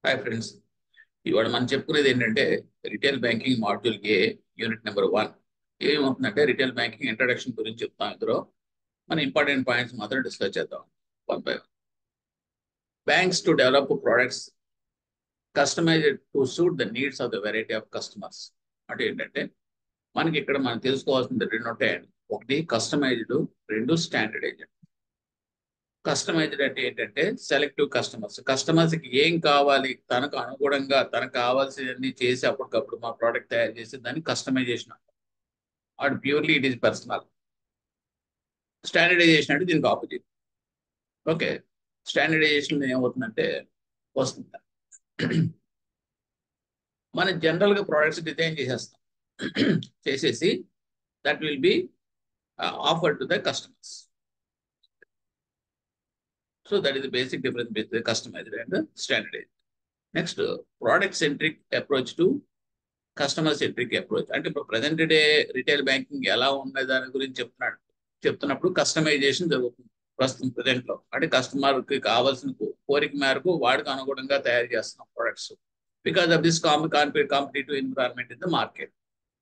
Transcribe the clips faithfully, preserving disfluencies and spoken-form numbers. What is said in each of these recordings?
Hi friends. ఇవాళ మనం చెప్పుకునేది ఏంటంటే retail banking module A unit number one. ఏమవుతుందంటే రిటైల్ బ్యాంకింగ్ ఇంట్రడక్షన్ గురించి చెప్తాం. ఇందులో మన ఇంపార్టెంట్ పాయింట్స్ మాత్రం డిస్కస్ చేద్దాం one by one. Banks to develop products customised to suit the needs of the variety of customers. అంటే ఏంటంటే మనకి ఇక్కడ మనం తెలుసుకోవాల్సింది రెండు ఉంటాయండి. ఒకటి కస్టమైజ్డ్, రెండు స్టాండర్డైజ్డ్. కస్టమైజ్డ్ అంటే ఏంటంటే సెలెక్టివ్ కస్టమర్స్. కస్టమర్స్ కి ఏం కావాలి తనకు అనుగుణంగా తనకు కావాల్సినవన్నీ చేసి అప్పటికప్పుడు మా ప్రోడక్ట్ తయారు చేసి దాన్ని కస్టమైజేషన్ అంటారు. వాడు purely it is personal. Standardisation అంటే దీనికి ఆపోజిట్. ఓకే, స్టాండర్డైజేషన్ ఏమవుతుందంటే వస్తుంది మనం జనరల్ గా ప్రోడక్ట్స్ డిజైన్ చేసేస్తాం చేసేసి that will be offered to the customers. So that is the basic difference between the customized and the standardized. Next, product centric approach to customer centric approach. అంటే ఇప్పుడు present day retail banking ఎలా ఉన్నది దాని గురించి చెప్తున్నాడు చెప్తున్నప్పుడు customization జరుగుతుంది ప్రస్తుతం ప్రజెంట్ లో. అంటే కస్టమర్ కి కావాల్సిన కోరిక మేరకు వాడికి అనుగుణంగా తయారు చేస్తున్నాం products because of this competitive environment in the market.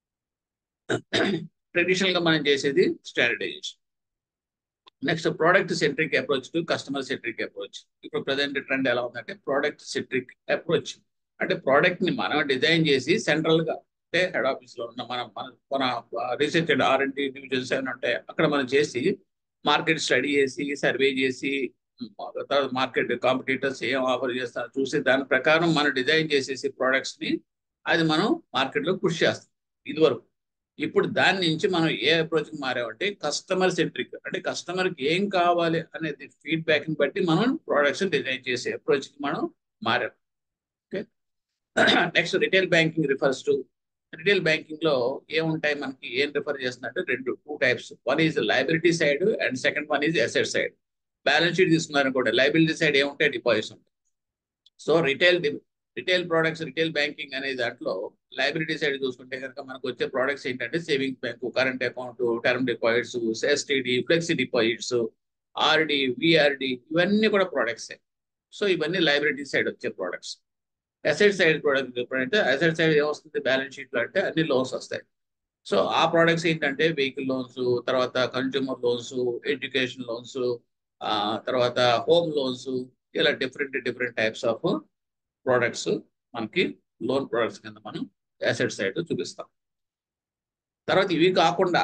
Traditional గా మనం చేసేది standardisation. Next, product centric approach to customer centric approach. ఇప్పుడు ప్రజెంట్ ట్రెండ్ ఎలా ఉందంటే ప్రోడక్ట్ సెంట్రిక్ అప్రోచ్. అంటే ప్రోడక్ట్ ని మనం డిజైన్ చేసి సెంట్రల్ గా అంటే హెడ్ ఆఫీస్ లో ఉన్న మన మన research and R and D divisions ఏమైనా ఉంటాయి అక్కడ మనం చేసి మార్కెట్ స్టడీ చేసి సర్వే చేసి మార్కెట్ కాంపిటీటర్స్ ఏం ఆఫర్ చేస్తారో చూసి దాని ప్రకారం మనం డిజైన్ చేసేసి ప్రోడక్ట్స్ ని అది మనం మార్కెట్ లో పుష్ చేస్తాం ఇదివరకు. ఇప్పుడు దాని నుంచి మనం ఏ అప్రోచ్ కి మారామంటే కస్టమర్ సెంట్రిక్. అంటే కస్టమర్ కి ఏం కావాలి అనేది ఫీడ్బ్యాక్ ని బట్టి మనం ప్రొడక్ట్స్ డిజైన్ చేసే అప్రోచ్ కి మనం మారాం. Okay, next retail banking refers to. Retail banking లో ఏముంటాయి మనకి ఏం రిఫర్ చేస్తున్నట్టు రెండు two types. One is liability side and second one is asset side. Balance sheet తీసుకున్నారు కూడా లైబిలిటీ సైడ్ ఏముంటాయి, డిపాజిట్స్ ఉంటాయి. So retail retail products retail banking అనే దాంట్లో లైబిలిటీ సైడ్ చూసుకుంటే కనుక మనకు వచ్చే ప్రోడక్ట్స్ ఏంటంటే savings bank, current account, term deposits, STD, flexi deposits, RD, VRD, ఇవన్నీ కూడా ప్రోడక్ట్సే. సో ఇవన్నీ లైబిలిటీ సైడ్ వచ్చే ప్రోడక్ట్స్. అసెట్ సైడ్ ప్రోడక్ట్ ఎప్పుడంటే అసెట్ సైడ్ ఏమొస్తుంది బ్యాలెన్స్ షీట్ లో అంటే అన్ని లోన్స్ వస్తాయి. సో ఆ ప్రోడక్ట్స్ ఏంటంటే వెహికల్ లోన్స్, తర్వాత కన్స్యూమర్ లోన్స్, ఎడ్యుకేషన్ లోన్స్, తర్వాత హోమ్ లోన్స్, ఇలా different different types of products మనకి లోన్ ప్రోడక్ట్స్ కింద మనం అసెట్ సైడ్ చూపిస్తాం. తర్వాత ఇవి కాకుండా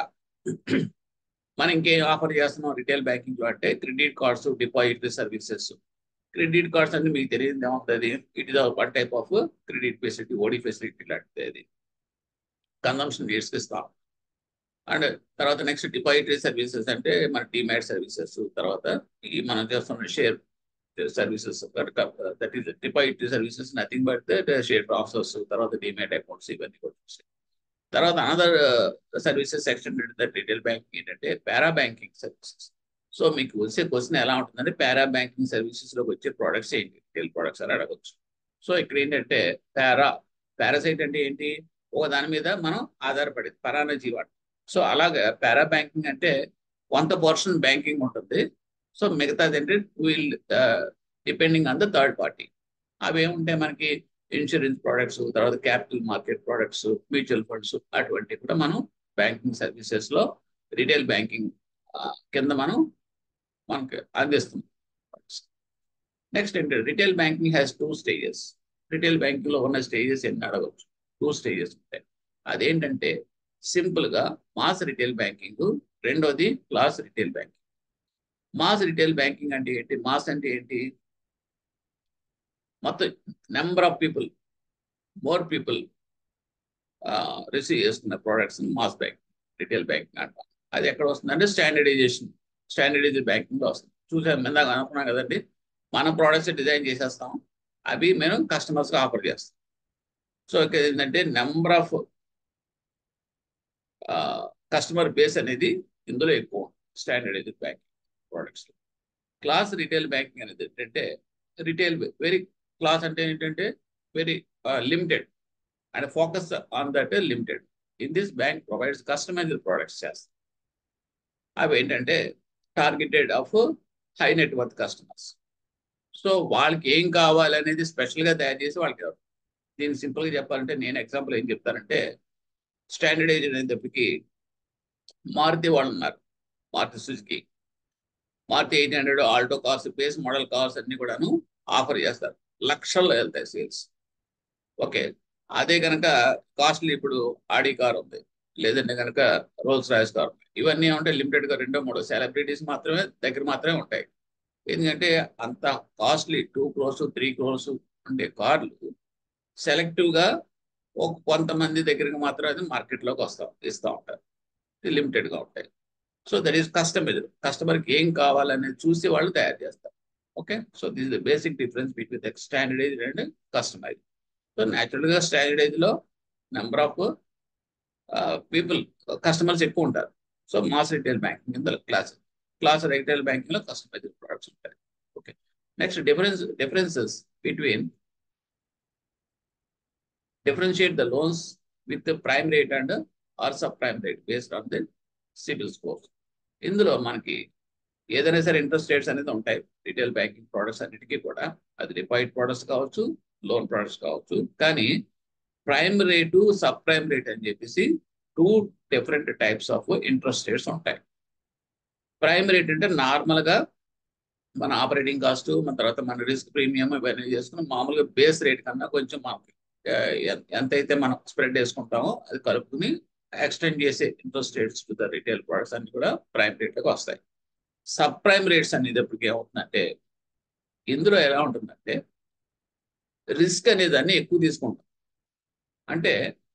మనం ఇంకేం ఆఫర్ చేస్తున్నాం రిటైల్ బ్యాంకింగ్ లో అంటే credit cards, depository services. Credit cards అంటే మీకు తెలియదు ఏముంటుంది, it is one type of credit facility, OD facility లాంటిది. అది కన్సంప్షన్ నీడ్స్ ఇస్తాం. అండ్ తర్వాత నెక్స్ట్ డిపాజిటరీ సర్వీసెస్ అంటే మన డిమాట్ సర్వీసెస్, తర్వాత ఈ మనం చేస్తున్న share services, that is depository services nothing but that share transfers, తర్వాత డిమాట్ అకౌంట్స్, ఇవన్నీ కూడా వస్తాయి. తర్వాత another services section that retail banking ఏంటంటే పారా బ్యాంకింగ్ సర్వీసెస్. సో మీకు వచ్చే క్వశ్చన్ ఎలా ఉంటుందంటే పారా బ్యాంకింగ్ సర్వీసెస్ లోకి వచ్చే ప్రోడక్ట్స్ ఏంటి, రిటైల్ ప్రోడక్ట్స్ అని అడగచ్చు. సో ఇక్కడ ఏంటంటే పారా పారాసైట్ అంటే ఏంటి, ఒక దాని మీద మనం ఆధారపడేది పరాన్న జీవాడు. సో అలాగే పారా బ్యాంకింగ్ అంటే కొంత పోర్షన్ బ్యాంకింగ్ ఉంటుంది. సో మిగతాది అంటే will depending on the third party. అవి ఏముంటాయి మనకి ఇన్సూరెన్స్ ప్రోడక్ట్స్, తర్వాత capital market products, mutual funds, అటువంటివి కూడా మనం బ్యాంకింగ్ సర్వీసెస్ లో రిటైల్ బ్యాంకింగ్ కింద మనం మనకి అందిస్తుంది. నెక్స్ట్ ఏంటంటే retail banking has two stages. Retail banking లో ఉన్న స్టేజెస్ ఎన్ని అడగవచ్చు, టూ స్టేజెస్ ఉంటాయి. అదేంటంటే సింపుల్ గా మాస్ రిటైల్ బ్యాంకింగ్, రెండోది class retail banking. Mass retail banking అంటే ఏంటి, మాస్ అంటే ఏంటి, మొత్తం number of people, more people receive చేస్తున్న products mass bank retail banking అంటాం. అది ఎక్కడ వస్తుంది అంటే స్టాండర్డైజేషన్ స్టాండర్డైజ్డ్ బ్యాంకింగ్ లో వస్తుంది. చూసాం ఇందాక అనుకున్నాం కదండి, మన ప్రోడక్ట్స్ డిజైన్ చేసేస్తాం, అవి మేము కస్టమర్స్కి ఆఫర్ చేస్తాం. సో ఇక్కడ ఏంటంటే నెంబర్ ఆఫ్ కస్టమర్ బేస్ అనేది ఇందులో ఎక్కువ standardised banking products. Class retail banking అనేది ఏంటంటే రిటైల్ వెరీ క్లాస్ అంటే ఏంటంటే very limited and focus on that limited. In this bank provides customised products చేస్తాం. అవి ఏంటంటే targeted of high net worth customers. So వాళ్ళకి ఏం కావాలి అనేది స్పెషల్గా తయారు చేసి వాళ్ళకి ఇవ్వడం. దీన్ని సింపుల్గా చెప్పాలంటే నేను ఎగ్జాంపుల్ ఏం చెప్తానంటే, స్టాండర్డైజ్ అనేటప్పటికి మారుతి వాళ్ళు ఉన్నారు, Maruti Suzuki, Maruti eight hundred Alto cars, base model cars అన్ని కూడాను ఆఫర్ చేస్తారు, లక్షల్లో వెళ్తాయి సేల్స్. ఓకే, అదే కనుక కాస్ట్లీ ఇప్పుడు ఆడి కార్ ఉంది, లేదంటే కనుక రోల్స్ రాయ్స్ కార్ ఉంది, ఇవన్నీ ఏమంటే లిమిటెడ్ గా రెండో మూడో సెలబ్రిటీస్ మాత్రమే దగ్గర మాత్రమే ఉంటాయి. ఎందుకంటే అంత costly two crores three crores ఉండే కార్లు సెలెక్టివ్ గా ఒక కొంతమంది దగ్గరికి మాత్రం అది మార్కెట్లోకి వస్తాం ఇస్తూ ఉంటారు, లిమిటెడ్ గా ఉంటాయి. సో దట్ ఈస్ కస్టమైజ్, కస్టమర్కి ఏం కావాలనేది చూసి వాళ్ళు తయారు చేస్తారు. Okay, so this the basic difference between standardise and customise. So natural గా స్టాండర్డైజ్ లో నెంబర్ ఆఫ్ పీపుల్ కస్టమర్స్ ఎక్కువ ఉంటారు. సో మాస్ రిటైల్ బ్యాంకింగ్ ఇందులో క్లాస్ క్లాస్ రిటైల్ బ్యాంకింగ్ లో కస్టమైజ్ ప్రొడక్ట్స్ ఉంటాయి. Okay, next difference differences between differentiate the loans with the prime rate and or subprime rate based on the CIBIL score. ఇందులో మనకి ఏదైనా సరే interest rates అనేది ఉంటాయి retail banking products అన్నిటికీ కూడా, అది డిపాజిట్ ప్రొడక్ట్స్ కావచ్చు, లోన్ ప్రొడక్ట్స్ కావచ్చు. కానీ prime rate sub prime rate అని చెప్పేసి two different types of interest rates ఉంటాయి. ప్రైమ్ రేట్ అంటే నార్మల్ గా మన ఆపరేటింగ్ కాస్ట్, మన తర్వాత మన రిస్క్ ప్రీమియం ఇవన్నీ చేసుకుని మామూలుగా బేస్ రేట్ కన్నా కొంచెం మనకి ఎంతైతే మనం స్ప్రెడ్ వేసుకుంటామో అది కలుపుకుని ఎక్స్టెండ్ చేసే interest rates to the retail products అన్ని కూడా ప్రైమ్ రేట్లకు వస్తాయి. సబ్ ప్రైమ్ రేట్స్ అనేది ఎప్పటికీ ఏమవుతుందంటే, ఇందులో ఎలా ఉంటుందంటే రిస్క్ అనే దాన్ని ఎక్కువ తీసుకుంటాం. అంటే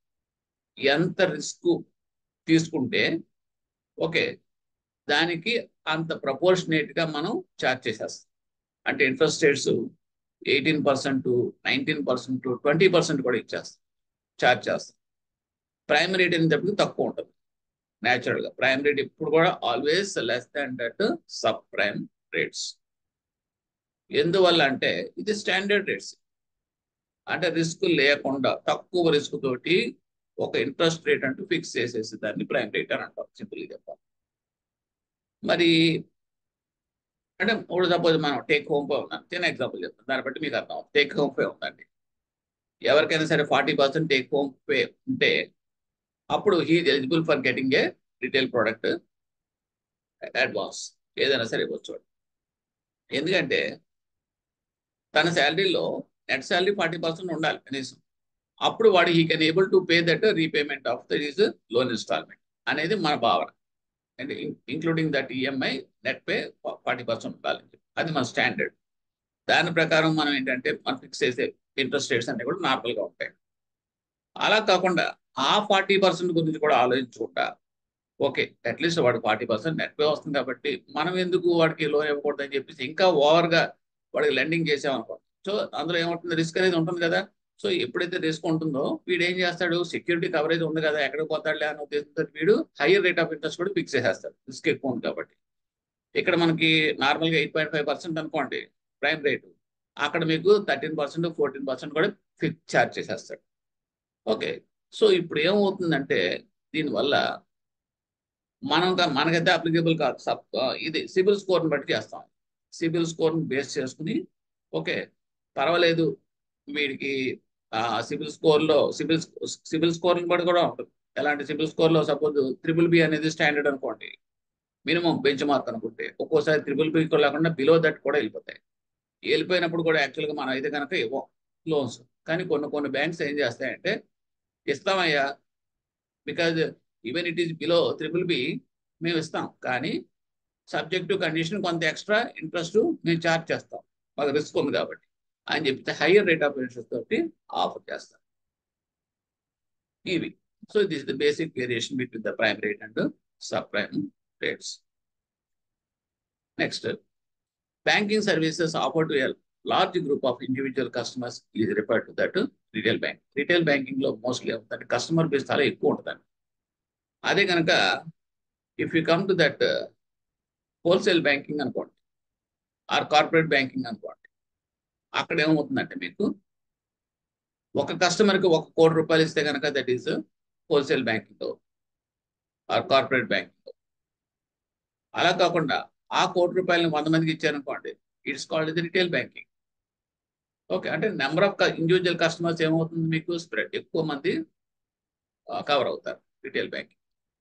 ఎంత రిస్క్ తీసుకుంటే ఓకే దానికి అంత ప్రపోర్షనేట్ గా మనం చార్జ్ చేసేస్తాం. అంటే interest rates eighteen percent nineteen percent twenty percent కూడా ఇచ్చేస్తాం, చార్జ్ చేస్తాం. ప్రైమ్ రేట్ అనేటప్పుడు తక్కువ ఉంటుంది న్యాచురల్ గా. ప్రైమ్ రేట్ ఇప్పుడు కూడా always less than that sub prime rates. ఎందువల్ల అంటే ఇది స్టాండర్డ్ రేట్స్, అంటే రిస్క్ లేకుండా తక్కువ రిస్క్ తోటి ఒక ఇంట్రెస్ట్ రేట్ అంటూ ఫిక్స్ చేసేసి దాన్ని ప్రైమ్ రేట్ అని అంటాం సింపుల్గా చెప్పాలి. మరి అంటే ఇప్పుడు సపోజ్ మనం టేక్ హోమ్ పే ఉన్నాం, చిన్న ఎగ్జాంపుల్ చెప్తాను, దాన్ని బట్టి మీకు అర్థం. టేక్ హోమ్ పే ఉందండి, ఎవరికైనా సరే forty percent take home pay ఉంటే అప్పుడు he eligible for getting a retail product advance, ఏదైనా సరే ఇవ్వచ్చు. ఎందుకంటే తన శాలరీలో నెట్ శాలరీ ఫార్టీ పర్సెంట్ ఉండాలి కనీసం, అప్పుడు వాడు he can able to pay that repayment of that is loan instalment అనేది మన భావన. అంటే including that EMI net pay forty percent ఉండాలి, అది మన స్టాండర్డ్. దాని ప్రకారం మనం ఏంటంటే మనం ఫిక్స్ చేసే ఇంట్రెస్ట్ రేట్స్ అన్ని కూడా నార్మల్గా ఉంటాయి. అలా కాకుండా ఆ ఫార్టీ పర్సెంట్ గురించి కూడా ఆలోచించకుండా ఓకే అట్లీస్ట్ వాడు ఫార్టీ పర్సెంట్ నెట్ పే వస్తుంది కాబట్టి మనం ఎందుకు వాడికి లోన్ ఇవ్వకూడదు అని చెప్పేసి ఇంకా ఓవర్గా వాడికి లెండింగ్ చేసామనుకోండి. సో అందులో ఏముంటుంది, రిస్క్ అనేది ఉంటుంది కదా. సో ఎప్పుడైతే రిస్క్ ఉంటుందో వీడు ఏం చేస్తాడు, సెక్యూరిటీ కవరేజ్ ఉంది కదా ఎక్కడికి పోతాడులే అనే ఉద్దేశంతో వీడు హైయర్ రేట్ ఆఫ్ ఇంట్రెస్ట్ కూడా ఫిక్స్ చేసేస్తాడు, రిస్క్ ఎక్కువ ఉంది కాబట్టి. ఇక్కడ మనకి నార్మల్గా ఎయిట్ పాయింట్ ఫైవ్ పర్సెంట్ అనుకోండి ప్రైమ్ రేటు, అక్కడ మీకు థర్టీన్ పర్సెంట్ ఫోర్టీన్ పర్సెంట్ కూడా ఫిక్స్ ఛార్జ్ చేసేస్తాడు. ఓకే, సో ఇప్పుడు ఏమవుతుందంటే దీనివల్ల మనం మనకైతే అప్లికేబుల్ కాదు, సబ్ ఇది సిబిల్ స్కోర్ని బట్టి చేస్తాం. సిబిల్ స్కోర్ని బేస్ చేసుకుని ఓకే పర్వాలేదు వీడికి సిబిల్ స్కోర్లో సిబిల్ సిబిల్ స్కోర్ని బట్టి కూడా ఉంటుంది. ఎలాంటి సిబిల్ స్కోర్లో సపోజ్ త్రిబుల్ బి అనేది స్టాండర్డ్ అనుకోండి, మినిమం బెంచ్ మార్క్ అనుకుంటే ఒక్కోసారి త్రిబుల్ బి లేకుండా బిలో దట్ కూడా వెళ్ళిపోతాయి. వెళ్ళిపోయినప్పుడు కూడా యాక్చువల్గా మనం అయితే కనుక ఇవ్వం లోన్స్. కానీ కొన్ని కొన్ని బ్యాంక్స్ ఏం చేస్తాయంటే ఇస్తామయ్యా because even it is below triple B మేము ఇస్తాం, కానీ సబ్జెక్ట్ టు కండిషన్ కొంత ఎక్స్ట్రా ఇంట్రెస్ట్ మేము ఛార్జ్ చేస్తాం, మాకు రిస్క్ ఉంది కాబట్టి అని చెప్తే హైయర్ రేట్ ఆఫ్ ఇంట్రెస్ట్ తోటి ఆఫర్ చేస్తాం ఇవి. So this the basic variation between the prime rate and sub prime rates. Next, banking services offer to a large group of individual customers is referred to that retail bank. Retail banking లో mostly అవుతుంది customer base చాలా ఎక్కువ ఉంటుందండి. అదే కనుక if you come to that wholesale banking అనుకోండి or corporate banking అనుకోండి, అక్కడ ఏమవుతుందంటే మీకు ఒక కస్టమర్కి ఒక కోటి రూపాయలు ఇస్తే కనుక that is wholesale banking or corporate banking. అలా కాకుండా ఆ కోటి రూపాయలని వంద మందికి ఇచ్చారనుకోండి, ఇట్స్ కాల్డ్ ఇది రిటైల్ బ్యాంకింగ్. ఓకే, అంటే నెంబర్ ఆఫ్ ఇండివిజువల్ కస్టమర్స్ ఏమవుతుంది, మీకు స్ప్రెడ్ ఎక్కువ మంది కవర్ అవుతారు retail banking.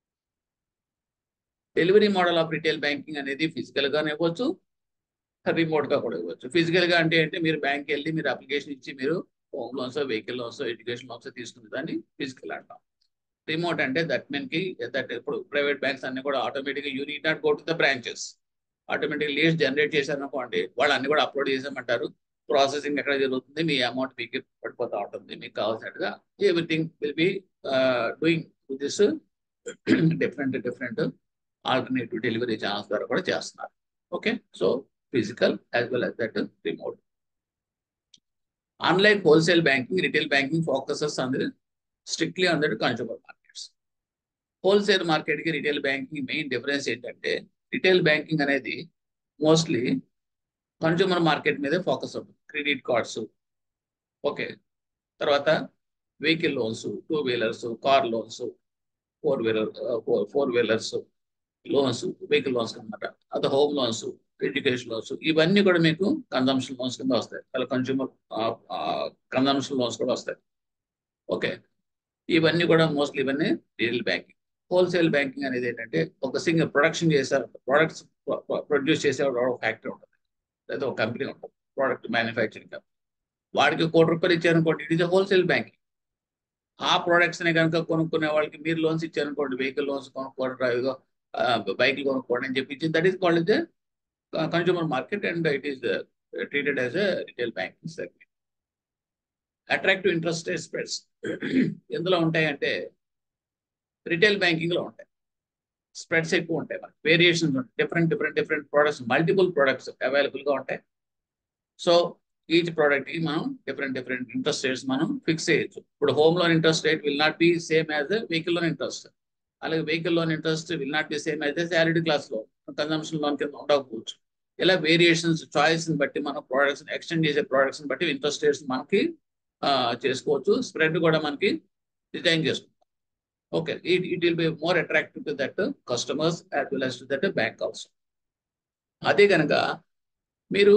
Delivery model of retail banking అనేది ఫిజికల్ గానే ఇవ్వచ్చు, రిమోట్ గా కూడా ఇవ్వచ్చు. ఫిజికల్ గా అంటే అంటే మీరు బ్యాంక్ వెళ్ళి మీరు అప్లికేషన్ ఇచ్చి మీరు home loans, vehicle loans, education loans తీసుకునే దాన్ని ఫిజికల్ అంటాం. రిమోట్ అంటే దట్ మీన్ కి దట్ ఇప్పుడు ప్రైవేట్ బ్యాంక్స్ అన్ని కూడా ఆటోమేటిక్ గా you need not go to the branches, automatic leads generate చేశారు అనుకోండి, వాళ్ళు అన్ని కూడా అప్లోడ్ చేసామంటారు. ప్రాసెసింగ్ ఎక్కడ జరుగుతుంది, మీ అమౌంట్ మీకు పడిపోతూ ఉంటుంది. మీకు కావాల్సినట్టుగా everything will be doing this different different alternative delivery channels ద్వారా కూడా చేస్తున్నారు. Okay, so physical as well as that remote. Unlike wholesale banking, retail banking focuses on the strictly on the consumer markets. Wholesale market ki retail banking main difference ఏంటంటే, retail banking అనేది mostly consumer market మీదే focus అవుతుంది. Credit cards, okay, తర్వాత vehicle loans, two wheelers, car loans, four wheeler four wheelers loans, vehicle loans అనమాట. అది home loans, education loans, ఇవన్నీ కూడా మీకు కన్జంప్షన్ లోన్స్ కింద వస్తాయి. అలా కన్స్యూమర్ కన్జంప్షన్ లోన్స్ కూడా వస్తాయి. ఓకే, ఇవన్నీ కూడా మోస్ట్లీ ఇవన్నీ రిటైల్ బ్యాంకింగ్. హోల్సేల్ బ్యాంకింగ్ అనేది ఏంటంటే, ఒక సింగిల్ ప్రొడక్షన్ చేసే ప్రొడక్ట్స్ ప్రొడ్యూస్ చేసే ఒక ఫ్యాక్టరీ ఉంటుంది, లేదా ఒక కంపెనీ ఉంటుంది, ప్రోడక్ట్ మ్యానుఫ్యాక్చరింగ్ కంపెనీ. వాడికి కోటి రూపాయలు ఇచ్చారనుకోండి, ఇట్ ఈస్ హోల్సేల్ బ్యాంకింగ్. ఆ ప్రోడక్ట్స్ ని కనుక కొనుక్కునే వాళ్ళకి మీరు లోన్స్ ఇచ్చారనుకోండి, వెహికల్ లోన్స్ కొనుక్కోవడం, బైక్లు కొనుక్కోవడం అని చెప్పి, that is called is consumer market and it is treated as a retail banking segment. Attractive interest rate spreads ఎందులో ఉంటాయంటే, రిటైల్ బ్యాంకింగ్ లో ఉంటాయి. స్ప్రెడ్స్ ఎక్కువ ఉంటాయి, మనకి వేరియేషన్స్ ఉంటాయి. Different different different products, multiple products available గా ఉంటాయి. సో ఈచ్ ప్రోడక్ట్ కి మనం డిఫరెంట్ డిఫరెంట్ ఇంట్రెస్ట్ రేట్స్ మనం ఫిక్స్ చేయొచ్చు. ఇప్పుడు home loan interest rate will not be same as vehicle loan interest. అలాగే vehicle loan interest will not be same as salary class లో, consumption loan కింద ఉండకపోవచ్చు. ఇలా వేరియేషన్స్ చాయిస్ ని బట్టి మనం ప్రోడక్ట్స్ ఎక్స్టెండ్ చేసే ప్రోడక్ట్స్ బట్టి ఇంట్రెస్ట్ రేట్స్ మనకి చేసుకోవచ్చు. స్ప్రెడ్ కూడా మనకి డిజైన్ చేసుకుంటాం. Okay, it it will be more attractive to that customers as well as to that bank also. అదే కనుక మీరు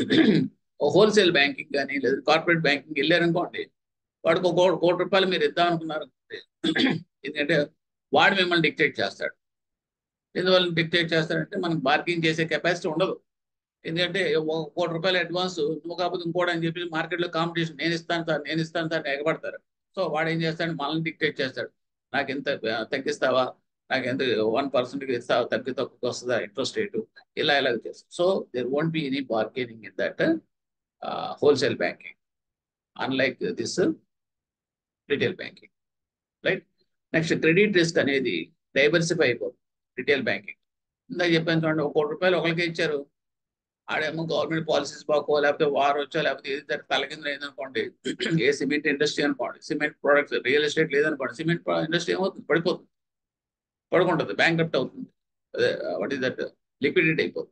హోల్సేల్ బ్యాంకింగ్ కానీ లేదా కార్పొరేట్ బ్యాంకింగ్ వెళ్ళారనుకోండి, వాడికి ఒక కోటి రూపాయలు మీరు ఇద్దాం అనుకున్నారు, ఎందుకంటే వాడు మిమ్మల్ని డిక్టేట్ చేస్తాడు. ఎందువల్ల డిక్టేట్ చేస్తాడంటే, మనకు బార్గెన్ చేసే కెపాసిటీ ఉండదు. ఎందుకంటే ఒక కోటి రూపాయలు అడ్వాన్స్, నువ్వు కాకపోతే ఇంకోటి అని చెప్పి మార్కెట్లో కాంపిటీషన్, నేను ఇస్తాను సార్ నేను ఇస్తాను సార్ ఎగబడతారు. సో వాడు ఏం చేస్తాడు, మనల్ని డిక్టేట్ చేస్తాడు. నాకు ఎంత తగ్గిస్తావా, నాకు ఎంత వన్ పర్సెంట్కి ఇస్తావా, తగ్గి తక్కువ వస్తుందా ఇంట్రెస్ట్ రేటు, ఇలా ఇలా చేస్తాడు. So there won't be any bargaining in that wholesale banking, unlike this retail banking, right. Next credit risk అనేది డైవర్సిఫై అయిపోతుంది రిటైల్ బ్యాంకింగ్. ఇందాక చెప్పాను చూడండి, ఒక కోటి రూపాయలు ఒకరికే ఇచ్చారు, ఆడేమో గవర్నమెంట్ పాలసీస్ బాకో, లేకపోతే వార్ వచ్చో, లేకపోతే ఏది తలకింద లేదనుకోండి, ఏ సిమెంట్ ఇండస్ట్రీ అనుకోండి, సిమెంట్ ప్రొడక్ట్స్, రియల్ ఎస్టేట్ లేదనుకోండి, సిమెంట్ ఇండస్ట్రీ ఏమవుతుంది, పడిపోతుంది, పడుకుంటుంది, బ్యాంక్రప్ట్ అవుతుంది. అదే వాట్ ఈస్ దట్, లిక్విడేట్ అయిపోతుంది.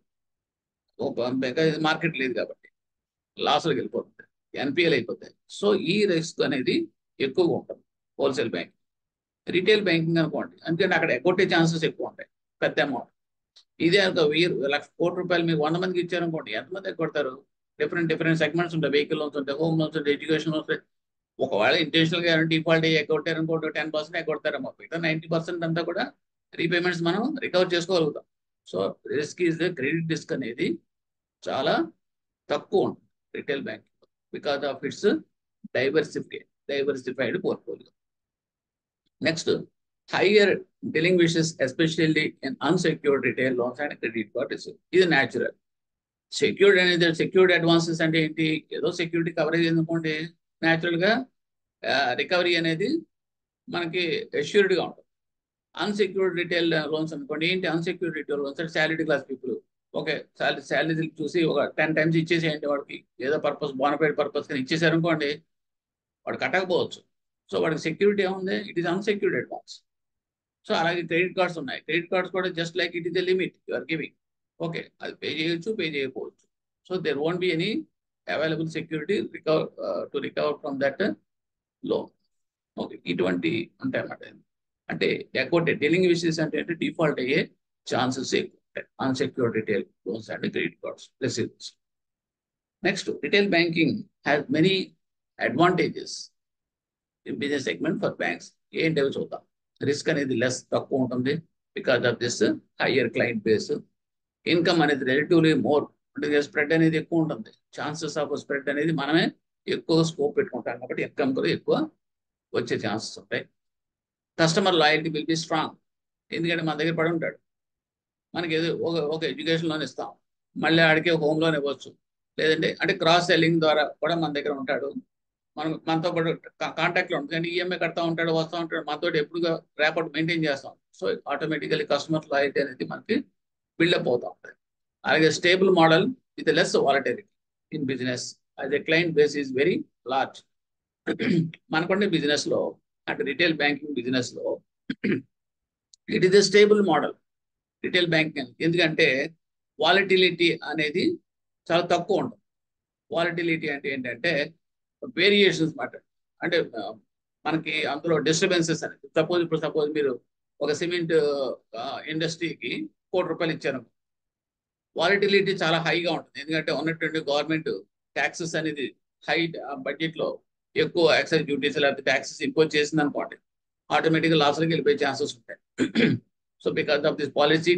మార్కెట్ లేదు కాబట్టి లాస్లోకి వెళ్ళిపోతుంది, ఎన్పిఎల్ అయిపోతాయి. సో ఈ రిస్క్ అనేది ఎక్కువగా ఉంటుంది హోల్సేల్ బ్యాంక్. రిటైల్ బ్యాంకింగ్ అనుకోండి, ఎందుకంటే అక్కడ ఎగ్గొట్టే ఛాన్సెస్ ఎక్కువ ఉంటాయి, పెద్ద అమౌంట్. ఇదే ఒక వెయ్యి లక్ష కోటి రూపాయలు మీరు వంద మందికి ఇచ్చారనుకోండి, ఎంతమంది ఎగ్గొడతారు? డిఫరెంట్ డిఫరెంట్ సెగ్మెంట్స్ ఉంటాయి, వెహికల్ లోన్స్ ఉంటాయి, హోమ్ లోన్స్ ఉంటాయి, ఎడ్యుకేషన్ లోన్స్ ఉంటాయి. ఒకవేళ ఇంటెన్షనల్ గా డిఫాల్ట్ అయ్యి ఎగ్గొట్టారు అనుకోండి, టెన్ పర్సెంట్ ఎగ్గొడతారేమో, మిగతా నైన్టీ పర్సెంట్ అంతా కూడా రీపేమెంట్స్ మనం రికవర్ చేసుకోగలుగుతాం. So risk is the credit risk అనేది చాలా తక్కువ ఉంటుంది retail banking, because of its diversify diversified portfolio. Next, higher delinquencies, especially in unsecured retail loans and credit card receipt. ఇది న్యాచురల్. సెక్యూర్డ్ అనేది, సెక్యూర్డ్ అడ్వాన్సెస్ అంటే ఏంటి, ఏదో సెక్యూరిటీ కవరేజ్ ఎందుకోండి, న్యాచురల్ గా రికవరీ అనేది మనకి అష్యూర్డ్ గా ఉంటుంది. అన్సెక్యూర్డ్ రిటైల్ లోన్స్ అనుకోండి, ఏంటి అన్సెక్యూర్డ్ రిటైల్ లోన్స్ అంటే salary class people, okay, salary salary చూసి ఒక టెన్ టైమ్స్ ఇచ్చేసేయండి వాడికి, ఏదో పర్పస్ బోనఫైడ్ పర్పస్ కానీ ఇచ్చేసారు అనుకోండి, వాడు కట్టకపోవచ్చు. సో వాడికి సెక్యూరిటీ ఏముంది, it is unsecured advance. So అలాగే క్రెడిట్ కార్డ్స్ ఉన్నాయి, క్రెడిట్ కార్డ్స్ కూడా just like it is a limit you are giving, okay, అది పే చేయొచ్చు, పే చేయకపోవచ్చు. So there won't be any available security recover to recover from that loan. Okay, ఇటువంటి ఉంటాయి అన్నమాట. అంటే లేకపోతే డెలింక్వెన్సీస్ అంటే అంటే డిఫాల్ట్ అయ్యే ఛాన్సెస్ ఎక్కువ ఉంటాయి unsecured retail loans and credit cards receives. Next retail banking has many advantages in business segment for banks. ఏంటి అవి చూద్దాం. రిస్క్ అనేది లెస్ తక్కువ ఉంటుంది because of this higher client base. Income అనేది రిలేటివ్లీ మోర్, అంటే స్ప్రెడ్ అనేది ఎక్కువ ఉంటుంది. ఛాన్సెస్ ఆఫ్ స్ప్రెడ్ అనేది మనమే ఎక్కువ స్కోప్ పెట్టుకుంటాం కాబట్టి ఇన్కమ్ కూడా ఎక్కువ వచ్చే ఛాన్సెస్ ఉంటాయి. Customer loyalty will be strong, ఎందుకంటే మన దగ్గర పడి ఉంటాడు. మనకి ఏదో ఒక ఒక ఎడ్యుకేషన్ లోన్ ఇస్తాం, మళ్ళీ ఆడికి హోమ్ లోన్ ఇవ్వచ్చు, లేదంటే అంటే క్రాస్ సెల్లింగ్ ద్వారా కూడా మన దగ్గర ఉంటాడు. మనం మనతో పాటు కాంటాక్ట్ లో ఉంటుంది, కానీ ఈఎంఐ కడతా ఉంటాడు, వస్తూ ఉంటాడు, మనతో ఎప్పుడుగా ర్యాపర్ట్ మెయింటైన్ చేస్తాం. సో ఆటోమేటికలీ కస్టమర్ లాయల్టీ అనేది మనకి బిల్డప్ అవుతూ ఉంటుంది. అలాగే stable model with less volatility in business as a client base is very large. మనకుండే బిజినెస్ లో అంటే రిటైల్ బ్యాంకింగ్ బిజినెస్ లో it is a stable model retail banking. ఎందుకంటే వాలటిలిటీ అనేది చాలా తక్కువ ఉంటుంది. వాలటిలిటీ అంటే ఏంటంటే వేరియేషన్స్ మాట, అంటే మనకి అందులో డిస్టర్బెన్సెస్ అనేది. సపోజ్ ఇప్పుడు సపోజ్ మీరు ఒక సిమెంట్ ఇండస్ట్రీకి కోటి రూపాయలు ఇచ్చారు, వాలటిలిటీ చాలా హైగా ఉంటుంది. ఎందుకంటే ఉన్నటువంటి గవర్నమెంట్ ట్యాక్సెస్ అనేది హై బడ్జెట్ లో ఎక్కువ ఎక్సైజ్ డ్యూటీస్ లేకపోతే ట్యాక్సెస్ ఇంపోజ్ చేసింది అనుకోండి, ఆటోమేటిక్గా లాస్లోకి వెళ్ళిపోయే ఛాన్సెస్ ఉంటాయి. So because of this policy,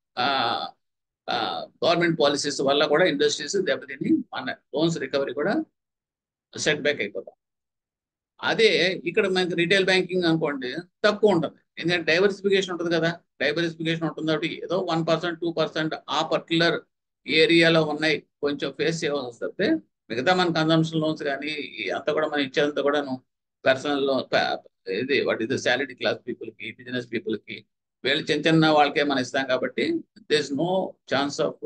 government policies వల్ల కూడా ఇండస్ట్రీస్ దెబ్బతిని మన లోన్స్ రికవరీ కూడా సెట్ బ్యాక్ అయిపోతాం. అదే ఇక్కడ మనకి రిటైల్ బ్యాంకింగ్ అనుకోండి తక్కువ ఉంటుంది, ఎందుకంటే డైవర్సిఫికేషన్ ఉంటుంది కదా. డైవర్సిఫికేషన్ ఉంటుంది కాబట్టి ఏదో వన్ పర్సెంట్ టూ పర్సెంట్ ఆ పర్టికులర్ ఏరియాలో ఉన్నాయి కొంచెం ఫేస్ చేయాల్సి వస్తే, మిగతా మన కన్సంప్షన్ లోన్స్ కానీ అంతా కూడా మనం ఇచ్చేంత కూడాను పర్సనల్ లోన్, ఇది వాట్ ఇది శాలరీ క్లాస్ పీపుల్కి, బిజినెస్ పీపుల్కి, వీళ్ళు చిన్న చిన్న వాళ్ళకే మనం ఇస్తాం కాబట్టి there is no chance of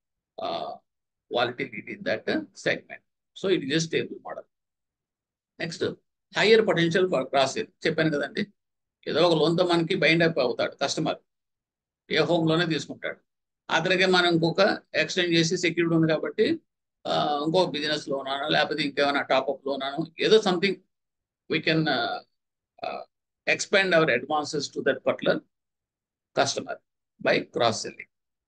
volatility in that segment. So it is stable model. Next higher potential for cross sale. చెప్పాను కదండి, ఏదో ఒక లోన్తో మనకి బైండ్ అప్ అవుతాడు కస్టమర్, ఏ హోమ్ లోనే తీసుకుంటాడు. అతనికి మనం ఇంకొక ఎక్స్టెండ్ చేసి సెక్యూరిటీ ఉంది కాబట్టి ఇంకొక బిజినెస్ లోన్ అనో లేకపోతే ఇంకేమైనా టాప్అప్ లోన్ అనో ఏదో something we can expand our advances to that particular customer by cross-selling.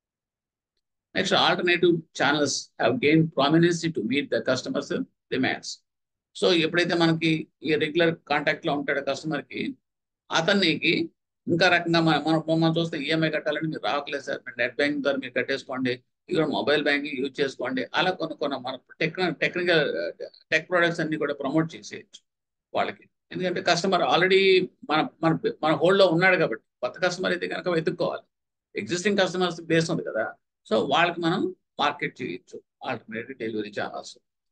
Next, alternative channels have gained prominence to meet the customer's demands. So, ఎప్పుడైతే మనకి ఈ రెగ్యులర్ కాంటాక్ట్ లో ఉంటాడు కస్టమర్ కి, అతనికి ఇంకా రకంగా మనం మనం చూస్తే ఈఎంఐ కట్టాలని మీరు రావట్లేదు సార్, నెట్ బ్యాంకింగ్ ద్వారా మీరు కట్టేసుకోండి, ఇక్కడ మొబైల్ బ్యాంకింగ్ యూజ్ చేసుకోండి, అలా కొన్ని కొన్ని మన టెక్నికల్ టెక్నికల్ టెక్ ప్రొడక్ట్స్ అన్ని కూడా ప్రమోట్ చేసేయచ్చు వాళ్ళకి. ఎందుకంటే కస్టమర్ ఆల్రెడీ మన మన మన హోల్డ్లో ఉన్నాడు కాబట్టి, కొత్త కస్టమర్ అయితే కనుక వెతుక్కోవాలి. ఎగ్జిస్టింగ్ కస్టమర్స్ బేస్ ఉంది కదా, సో వాళ్ళకి మనం మార్కెట్ చేయొచ్చు alternative delivery channels.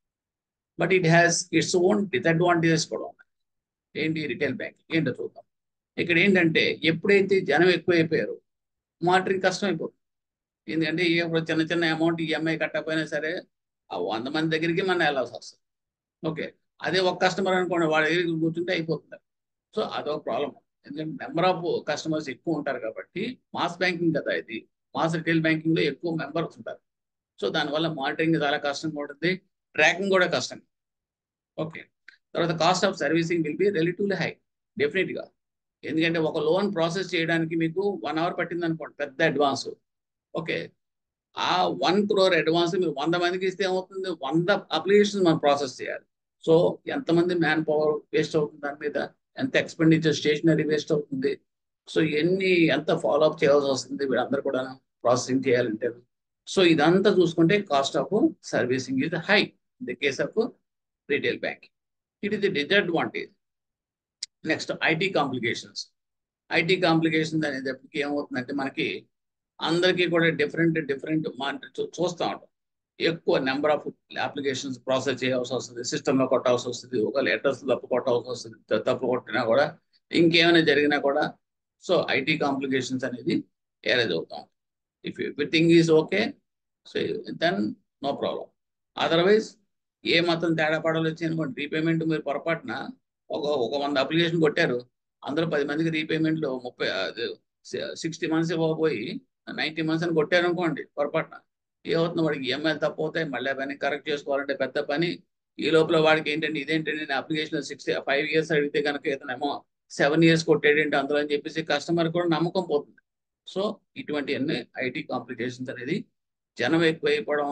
But it has its own disadvantages కూడా ఉన్నాయి. ఏంటి రిటైల్ బ్యాంకింగ్ ఏంటో చూద్దాం. ఇక్కడ ఏంటంటే ఎప్పుడైతే జనం ఎక్కువైపోయారో మానిటరింగ్ కష్టం అయిపోతుంది. ఎందుకంటే ఇప్పుడు చిన్న చిన్న అమౌంట్ ఈఎంఐ కట్టకపోయినా సరే ఆ వంద మంది దగ్గరికి మనం వెళ్ళాల్సి వస్తుంది. ఓకే, అదే ఒక కస్టమర్ అనుకోండి, వాడి దగ్గరికి కూర్చుంటే అయిపోతుంది. సో అదొక ప్రాబ్లం. ఎందుకంటే నెంబర్ ఆఫ్ కస్టమర్స్ ఎక్కువ ఉంటారు కాబట్టి, మాస్ బ్యాంకింగ్ కదా ఇది, మాస్ రిటైల్ బ్యాంకింగ్ లో ఎక్కువ మెంబర్స్ ఉంటారు. సో దానివల్ల మానిటరింగ్ చాలా కష్టంగా ఉంటుంది, ట్రాకింగ్ కూడా కష్టం. ఓకే, తర్వాత cost of servicing will be relatively high definite గా. ఎందుకంటే ఒక లోన్ ప్రాసెస్ చేయడానికి మీకు వన్ అవర్ పట్టింది అనుకోండి పెద్ద అడ్వాన్స్. ఓకే, ఆ వన్ క్రోర్ అడ్వాన్స్ మీరు వంద మందికి ఇస్తే ఏమవుతుంది, వంద అప్లికేషన్స్ మనం ప్రాసెస్ చేయాలి. సో ఎంతమంది మ్యాన్ పవర్ వేస్ట్ అవుతుంది దాని మీద, ఎంత ఎక్స్పెండిచర్ స్టేషనరీ వేస్ట్ అవుతుంది. సో ఎన్ని ఎంత ఫాలో అప్ చేయాల్సి వస్తుంది వీళ్ళందరూ కూడా ప్రాసెసింగ్ చేయాలంటే. సో ఇదంతా చూసుకుంటే cost of servicing is high in the case of retail banking. It is the disadvantage. Next IT complications. IT complications అనేటప్పటికి ఏమవుతుందంటే మనకి అందరికీ కూడా డిఫరెంట్ డిఫరెంట్ మానిటర్ చూస్తూ ఉంటాం. ఎక్కువ నెంబర్ ఆఫ్ అప్లికేషన్స్ ప్రాసెస్ చేయాల్సి వస్తుంది, సిస్టంలో కొట్టాల్సి వస్తుంది, ఒక లెటర్స్ తప్పు కొట్టాల్సి వస్తుంది, తప్పు కొట్టినా కూడా ఇంకేమైనా జరిగినా కూడా సో ఐటీ కాంప్లికేషన్స్ అనేది ఏరేజ్ అవుతాం. If everything is okay so then no problem. Otherwise ఏ మాత్రం తేడా పడాలి వచ్చి అనుకోండి, రీపేమెంట్ మీరు పొరపాటున ఒక ఒక వంద అప్లికేషన్ కొట్టారు, అందులో పది మందికి రీపేమెంట్లు ముప్పై సిక్స్టీ మంత్స్ ఇవ్వబోయి నైన్టీ మంత్స్ అని కొట్టారు అనుకోండి పొరపాటున, ఏమవుతుంది వాడికి ఈఎంఐలు తప్పు అవుతాయి, మళ్ళీ పని కరెక్ట్ చేసుకోవాలంటే పెద్ద పని. ఈ లోపల వాడికి ఏంటంటే ఇదేంటంటే నేను అప్లికేషన్ సిక్స్టీ ఫైవ్ ఇయర్స్ అడిగితే కనుక ఇతనేమో సెవెన్ ఇయర్స్ కొట్టేటంటే అందులో అని చెప్పేసి కస్టమర్ కూడా నమ్మకం పోతుంది. సో ఇటువంటి అన్ని ఐటీ కాంప్లికేషన్స్ అనేది జనం ఎక్కువ అయిపోవడం వల్ల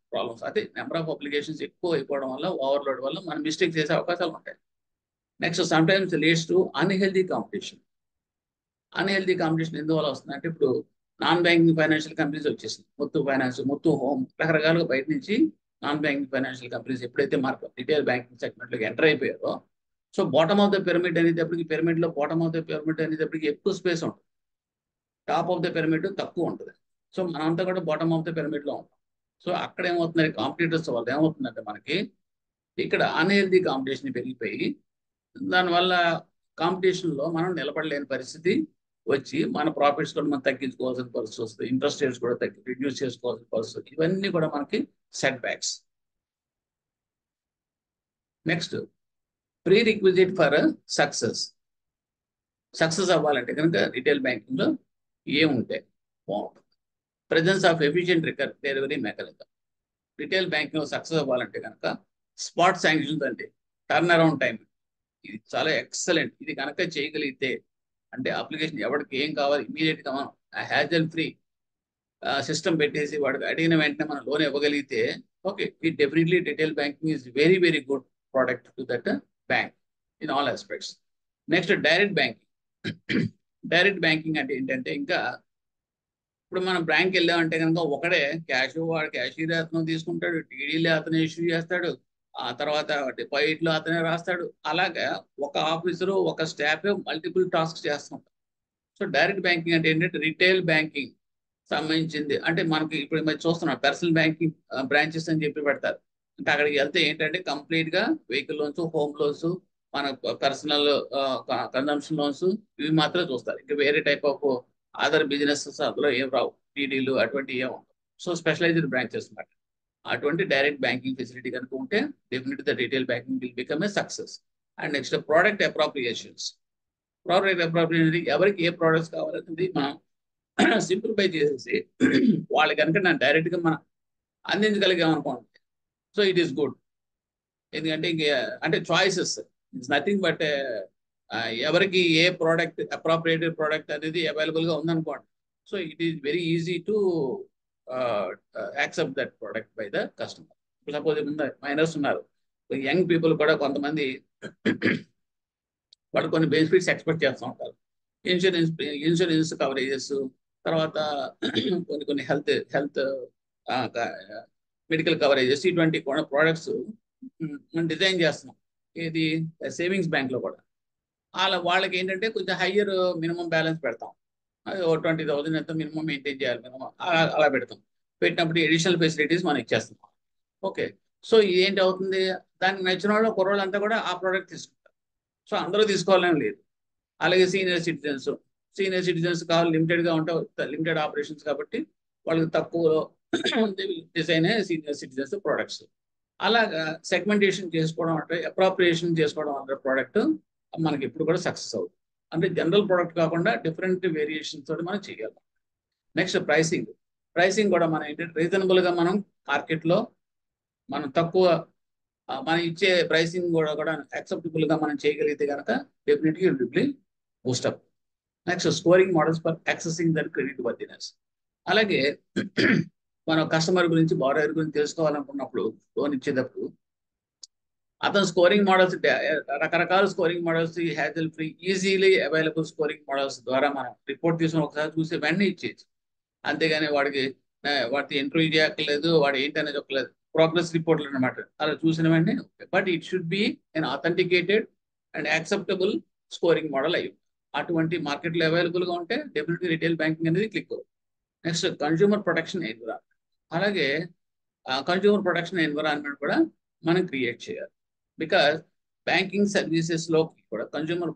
ప్రాబ్లమ్స్. అదే నెంబర్ ఆఫ్ అప్లికేషన్స్ ఎక్కువ అయిపోవడం వల్ల, ఓవర్లోడ్ వల్ల మనం మిస్టేక్ చేసే అవకాశాలు ఉంటాయి. Next some times leads to unhealthy competition. Unhealthy competition ఎందువల్ల వస్తుంది అంటే, ఇప్పుడు నాన్ బ్యాంకింగ్ ఫైనాన్షియల్ కంపెనీస్ వచ్చేసింది. ముత్తు ఫైనాన్స్, ముత్తు హోమ్, రకరకాలుగా బయట నుంచి నాన్ బ్యాంకింగ్ ఫైనాన్షియల్ కంపెనీస్ ఎప్పుడైతే మార్కెట్ రిటైల్ బ్యాంకింగ్ సెగ్మెంట్లోకి ఎంటర్ అయిపోయారో, so bottom of the pyramid అనేటప్పటికి, పిరమిడ్ లో బాటమ్ ఆఫ్ ద పిరమిడ్ అనేటప్పటికి ఎక్కువ స్పేస్ ఉంటుంది, టాప్ ఆఫ్ ద పిరమిడ్ తక్కువ ఉంటుంది. సో మనంతా కూడా బాటమ్ ఆఫ్ ద పిరమిడ్ లో ఉంటాం. సో అక్కడ ఏమవుతుంది, కాంపిటీటర్స్ వల్ల ఏమవుతుందంటే మనకి ఇక్కడ అన్హెల్దీ కాంపిటీషన్ పెరిగిపోయి, దానివల్ల కాంపిటీషన్ లో మనం నిలబడలేని పరిస్థితి వచ్చి మన ప్రాఫిట్స్ కూడా మనం తగ్గించుకోవాల్సిన పరిస్థితి వస్తుంది, ఇంట్రెస్ట్ రేట్స్ కూడా తగ్గి రిడ్యూస్ చేసుకోవాల్సిన పరిస్థితి. ఇవన్నీ కూడా మనకి setbacks. Next prerequisite for success. Success అవ్వాలంటే కనుక రిటైల్ బ్యాంకింగ్ లో ఏముంటాయి బాగుంటుంది. Presence of efficient recur delivery mechanism. Retail banking లో సక్సెస్ అవ్వాలంటే కనుక స్పాట్ శాంక్షన్స్ అంటే టర్న్ అరౌండ్ టైం, ఇది చాలా ఎక్సలెంట్. ఇది కనుక చేయగలిగితే అంటే అప్లికేషన్ ఎవరికి ఏం కావాలి ఇమీడియట్ గా మనం హ్యాజల్ ఫ్రీ సిస్టమ్ పెట్టేసి వాడికి అడిగిన వెంటనే మనం లోన్ ఇవ్వగలిగితే, ఓకే, ఈ definitely retail banking is very very good product to that bank in all aspects. Next direct banking. Direct banking అంటే ఏంటంటే, ఇంకా ఇప్పుడు మనం బ్యాంక్ వెళ్ళామంటే కనుక ఒకడే క్యాష్, వాడు క్యాషియర్ అతను తీసుకుంటాడు, టీడీలో అతను ఇష్యూ చేస్తాడు, ఆ తర్వాత డిపాజిట్ లో అతనే రాస్తాడు. అలాగా ఒక ఆఫీసరు ఒక స్టాఫ్ మల్టిపుల్ టాస్క్ చేస్తుంటారు. సో డైరెక్ట్ బ్యాంకింగ్ అంటే ఏంటంటే రిటైల్ బ్యాంకింగ్ సంబంధించింది. అంటే మనకి ఇప్పుడు మేము చూస్తున్నాం పర్సనల్ బ్యాంకింగ్ బ్రాంచెస్ అని చెప్పి పెడతారు. అంటే అక్కడికి వెళ్తే ఏంటంటే కంప్లీట్ గా వెహికల్ లోన్స్, హోమ్ లోన్స్, మన పర్సనల్ కన్జంప్షన్ లోన్స్ ఇవి మాత్రమే చూస్తారు. ఇంకా వేరే టైప్ ఆఫ్ అదర్ బిజినెసెస్ అందులో ఏం రావు, టీడీలు అటువంటి ఏం ఉండవు. సో స్పెషలైజ్డ్ బ్రాంచెస్ అన్నమాట. అటువంటి డైరెక్ట్ బ్యాంకింగ్ ఫెసిలిటీ కనుక ఉంటే definitely the retail banking will become a success. And next product appropriations. Product appropriation ఎవరికి ఏ ప్రోడక్ట్స్ కావాలనేది మనం సింప్లిఫై చేసేసి వాళ్ళు కనుక నేను డైరెక్ట్ గా మనం అందించగలిగాం అనుకోండి, సో ఇట్ ఈస్ గుడ్. ఎందుకంటే ఇంక అంటే చాయిసెస్ ఇట్స్ నథింగ్ బట్ ఎవరికి ఏ ప్రోడక్ట్ అప్రోప్రియేటెడ్ ప్రోడక్ట్ అనేది అవైలబుల్ గా ఉందనుకోండి, so it is very easy to accept that product by the customer. Suppose minors ఉన్నారు, యంగ్ పీపుల్ కూడా కొంతమంది వాళ్ళు కొన్ని బెనిఫిట్స్ ఎక్స్పెక్ట్ చేస్తూ ఉంటారు. ఇన్సూరెన్స్ ఇన్సూరెన్స్ కవరేజెస్, తర్వాత కొన్ని కొన్ని హెల్త్ హెల్త్ మెడికల్ కవరేజెస్, ఇటువంటి కూడా ప్రోడక్ట్స్ మనం డిజైన్ చేస్తున్నాం. ఇది సేవింగ్స్ బ్యాంక్ లో కూడా అలా వాళ్ళకి ఏంటంటే కొంచెం హయ్యర్ మినిమం బ్యాలెన్స్ పెడతాం. అది ఓ ట్వంటీ థౌసండ్ ఎంత మినిమం మెయింటైన్ చేయాలి, మినిమం అలా అలా పెడతాం. పెట్టినప్పుడు అడిషనల్ ఫెసిలిటీస్ మనం ఇచ్చేస్తాం. ఓకే, సో ఇదేంటి అవుతుంది, దానికి నచ్చిన వాళ్ళు కుర్రోళ్ళు అంతా కూడా ఆ ప్రోడక్ట్ తీసుకుంటారు. సో అందరూ తీసుకోవాలని లేదు. అలాగే సీనియర్ సిటిజన్స్ సీనియర్ సిటిజన్స్ కావాలి లిమిటెడ్ గా ఉంటే లిమిటెడ్ ఆపరేషన్స్ కాబట్టి వాళ్ళకి తక్కువ డిజైన్ సీనియర్ సిటిజన్స్ ప్రోడక్ట్స్. అలాగా సెగ్మెంటేషన్ చేసుకోవడం అంటే అప్రాప్రియేషన్ చేసుకోవడం అంటే ప్రోడక్ట్ మనకి ఇప్పుడు కూడా సక్సెస్ అవుతుంది. అంటే జనరల్ ప్రోడక్ట్ కాకుండా డిఫరెంట్ వేరియేషన్స్ తోటి మనం చేయాలి. Next pricing. ప్రైసింగ్ కూడా మనం ఏంటంటే రీజనబుల్ గా మనం మార్కెట్ లో మనం తక్కువ మనం ఇచ్చే ప్రైసింగ్ కూడా కూడా యాక్సెప్టబుల్ గా మనం చేయగలిగితే కనుక definitely it will be boost up. Next scoring models for accessing that creditworthiness. అలాగే మనం కస్టమర్ గురించి, బారోయర్ గురించి తెలుసుకోవాలనుకున్నప్పుడు లోన్ ఇచ్చేటప్పుడు అతను స్కోరింగ్ మోడల్స్, రకరకాల scoring models, hassle free easily available scoring models ద్వారా మనం రిపోర్ట్ తీసుకుని ఒకసారి చూసి వెంటనే ఇచ్చేయచ్చు. అంతేగాని వాడికి వాడికి ఇంటర్వ్యూ చేయక్కర్లేదు, వాడు ఏంటనే చెప్పలేదు, ప్రోగ్రెస్ రిపోర్ట్లు అనమాట. అలా చూసిన వెంటనే but it should be an authenticated and acceptable scoring model అయ్యి అటువంటి మార్కెట్లో అవైలబుల్ గా ఉంటే డెఫినెట్లీ రిటైల్ బ్యాంకింగ్ అనేది క్లిక్ అవుతుంది. Next consumer protection environment. అలాగే కన్స్యూమర్ ప్రొటెక్షన్ ఎన్విరాన్మెంట్ కూడా మనం క్రియేట్ చేయాలి. బికాస్ బ్యాంకింగ్ సర్వీసెస్ లో కూడా consumer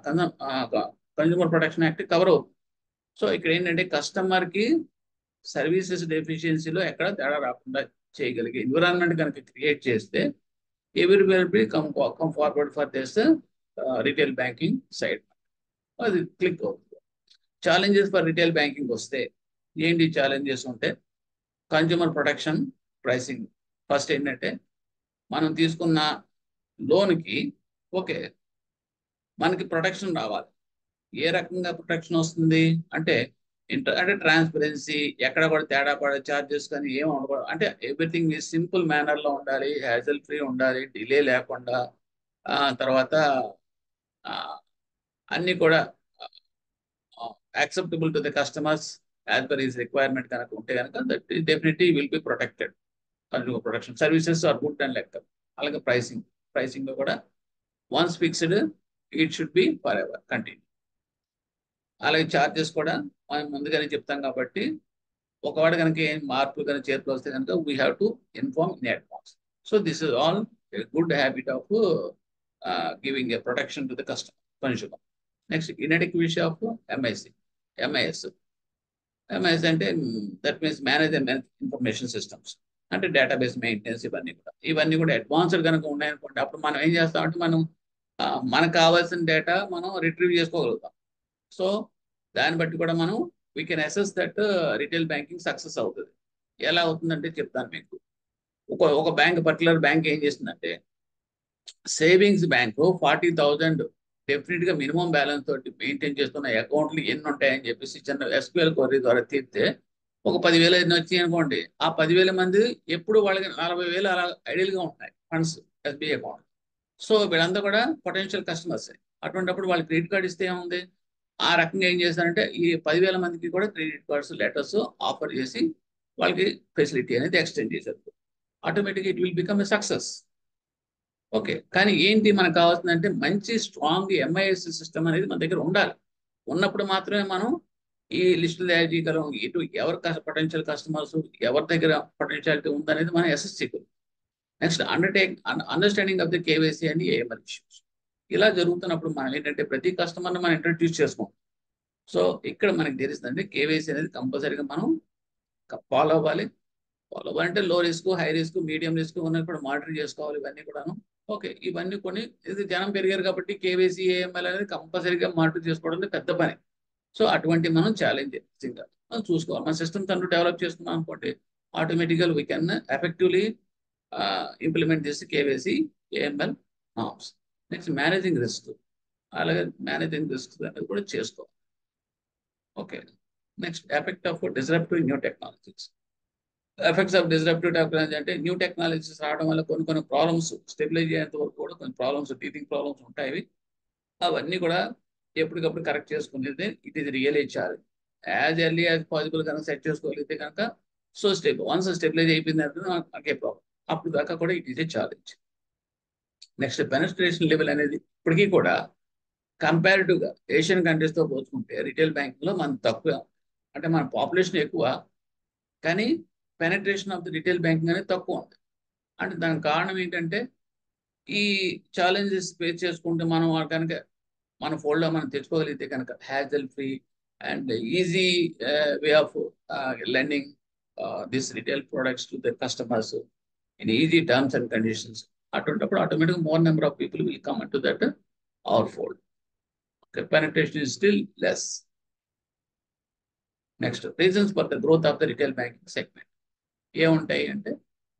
consumer protection act cover అవుతుంది. సో ఇక్కడ ఏంటంటే కస్టమర్ కి సర్వీసెస్ డెఫిషియన్సీలో ఎక్కడ తేడా రాకుండా చేయగలిగే ఎన్విరాన్మెంట్ కనుక క్రియేట్ చేస్తే ఎవరి will be come come forward for this retail banking side. అది క్లిక్ అవుతుంది. ఛాలెంజెస్ ఫర్ రిటైల్ బ్యాంకింగ్ వస్తే ఏంటి ఛాలెంజెస్ ఉంటే కన్స్యూమర్ ప్రొటెక్షన్ ప్రైసింగ్. ఫస్ట్ ఏంటంటే మనం తీసుకున్న లోన్కి ఓకే మనకి ప్రొటెక్షన్ రావాలి. ఏ రకంగా ప్రొటెక్షన్ వస్తుంది అంటే ఇంటర్ అంటే ట్రాన్స్పరెన్సీ, ఎక్కడ కూడా తేడా పడే చార్జెస్ కానీ ఏం ఉండకూడదు. అంటే ఎవ్రీథింగ్ ఈ సింపుల్ మేనర్లో ఉండాలి, హ్యాజల్ ఫ్రీ ఉండాలి, డిలే లేకుండా, ఆ తర్వాత అన్నీ కూడా acceptable to the customers as per his requirement కనుక ఉంటే కనుక that definitely will be protected. Consumer protection services are good and లెక్క. అలాగే ప్రైసింగ్ ప్రైసింగ్ లో కూడా once fixed it should be for ever continue. అలాగే చార్జెస్ కూడా మనం ముందుగానే చెప్తాం కాబట్టి ఒకవాడు కనుక ఏం మార్పులు కనుక చేతులు వస్తే కనుక we have to inform in advance. So this is all good habit of giving a protection to the customer consumer. Next inadequacy of MIC MIS MIS అంటే that means manage information systems, అంటే database maintenance. ఇవన్నీ కూడా ఇవన్నీ కూడా advanced కనుక ఉన్నాయనుకోండి, అప్పుడు మనం ఏం చేస్తామంటే మనం మనకు కావాల్సిన డేటా మనం రిట్రీవ్ చేసుకోగలుగుతాం. సో దాన్ని బట్టి కూడా మనం we can assess that retail banking success అవుతుంది. ఎలా అవుతుందంటే చెప్తాను మీకు. ఒక ఒక బ్యాంక్ పర్టికులర్ బ్యాంక్ ఏం చేస్తుందంటే savings bank forty thousand definite గా మినిమం బ్యాలెన్స్ తోటి మెయింటైన్ చేస్తున్న అకౌంట్లు ఎన్ని ఉంటాయని చెప్పేసి చిన్న ఎస్క్యూఎల్ క్వరీ ద్వారా తీర్తే ఒక పదివేలు ఎన్ని వచ్చాయి అనుకోండి, ఆ పదివేల మంది ఎప్పుడు వాళ్ళకి నలభై వేలు అలా ఐడియల్ గా ఉంటాయి ఫండ్స్ ఎస్బీఐ అకౌంట్. సో వీళ్ళంతా కూడా పొటెన్షియల్ కస్టమర్స్. అటువంటిప్పుడు వాళ్ళు క్రెడిట్ కార్డు ఇస్తే ఏముంది, ఆ రకంగా ఏం చేస్తారంటే ఈ పదివేల మందికి కూడా క్రెడిట్ కార్డ్స్ లెటర్స్ ఆఫర్ చేసి వాళ్ళకి ఫెసిలిటీ అనేది ఎక్స్టెండ్ చేశారు. ఆటోమేటిక్గా it will become a success. Okay, కానీ ఏంటి మనకు కావాల్సిందంటే మంచి స్ట్రాంగ్ ఎంఐఎస్ సిస్టమ్ అనేది మన దగ్గర ఉండాలి. ఉన్నప్పుడు మాత్రమే మనం ఈ లిస్టులు తయారు చేయగలం. ఇటు ఎవరి పొటెన్షియల్ కస్టమర్స్ ఎవరి దగ్గర పొటెన్షియాలిటీ ఉందనేది మనం అసెస్ చేయగలం. Next undertake understanding of the KYC and AML issues. ఇలా జరుగుతున్నప్పుడు మనం ఏంటంటే ప్రతి కస్టమర్ని మనం ఇంట్రడ్యూస్ చేసుకుంటాం. సో ఇక్కడ మనకి తెలుస్తుందంటే కేవైసీ అనేది కంపల్సరీగా మనం ఫాలో అవ్వాలి. ఫాలో అవ్వాలంటే low risk, high risk, medium risk ఉన్నది కూడా మానిటర్ చేసుకోవాలి. ఇవన్నీ కూడాను ఓకే. ఇవన్నీ కొన్ని ఇది జనం పెరిగారు కాబట్టి కేవైసీ ఏఎంఎల్ అనేది కంపల్సరీగా మానిటర్ చేసుకోవడం పెద్ద పని. సో అటువంటి మనం ఛాలెంజ్ మనం చూసుకోవాలి. మన సిస్టమ్ తను డెవలప్ చేసుకున్నాం అనుకోండి, ఆటోమేటిక్గా వీ కెన్ ఎఫెక్టివ్లీ ఇంప్లిమెంట్ చేసి KYC AML norms. Next managing risk, అలాగే మేనేజింగ్ రిస్క్ అనేది కూడా చేసుకోవాలి. Okay, next effect of disruptive new technologies. Effects of disruptive technology అంటే న్యూ టెక్నాలజీస్ రావడం వల్ల కొన్ని కొన్ని ప్రాబ్లమ్స్ స్టెబిలైజ్ అయ్యేంత వరకు కూడా కొన్ని ప్రాబ్లమ్స్, టీచింగ్ ప్రాబ్లమ్స్ ఉంటాయి. అవన్నీ కూడా ఎప్పటికప్పుడు కరెక్ట్ చేసుకునేది it is really challenge. As early as possible కనుక సెట్ చేసుకోగలిగితే కనుక సో స్టెబుల్ వన్స్ స్టెబిలైజ్ అయిపోయింది అంటే నాకే ప్రాబ్లం, అప్పుడు దాకా కూడా it is a challenge. Next penetration level అనేది ఇప్పటికీ కూడా కంపారిటివ్గా ఏషియన్ కంట్రీస్తో పోల్చుకుంటే రిటైల్ బ్యాంకింగ్లో మనం తక్కువ. అంటే మన పాపులేషన్ ఎక్కువ కానీ penetration of the retail banking అనేది తక్కువ ఉంది. అంటే దానికి కారణం ఏంటంటే ఈ ఛాలెంజెస్ ఫేస్ చేసుకుంటే మనం కనుక మన ఫోల్డ్లో మనం తెచ్చుకోగలిగితే కనుక hassle free and easy way of lending this retail products to the customers in easy terms and conditions. అటువంటిప్పుడు ఆటోమేటిక్గా more number of people will come to that our fold. Okay, penetration is still less. Next reasons for the growth of the retail banking segment ఏముంటాయి అంటే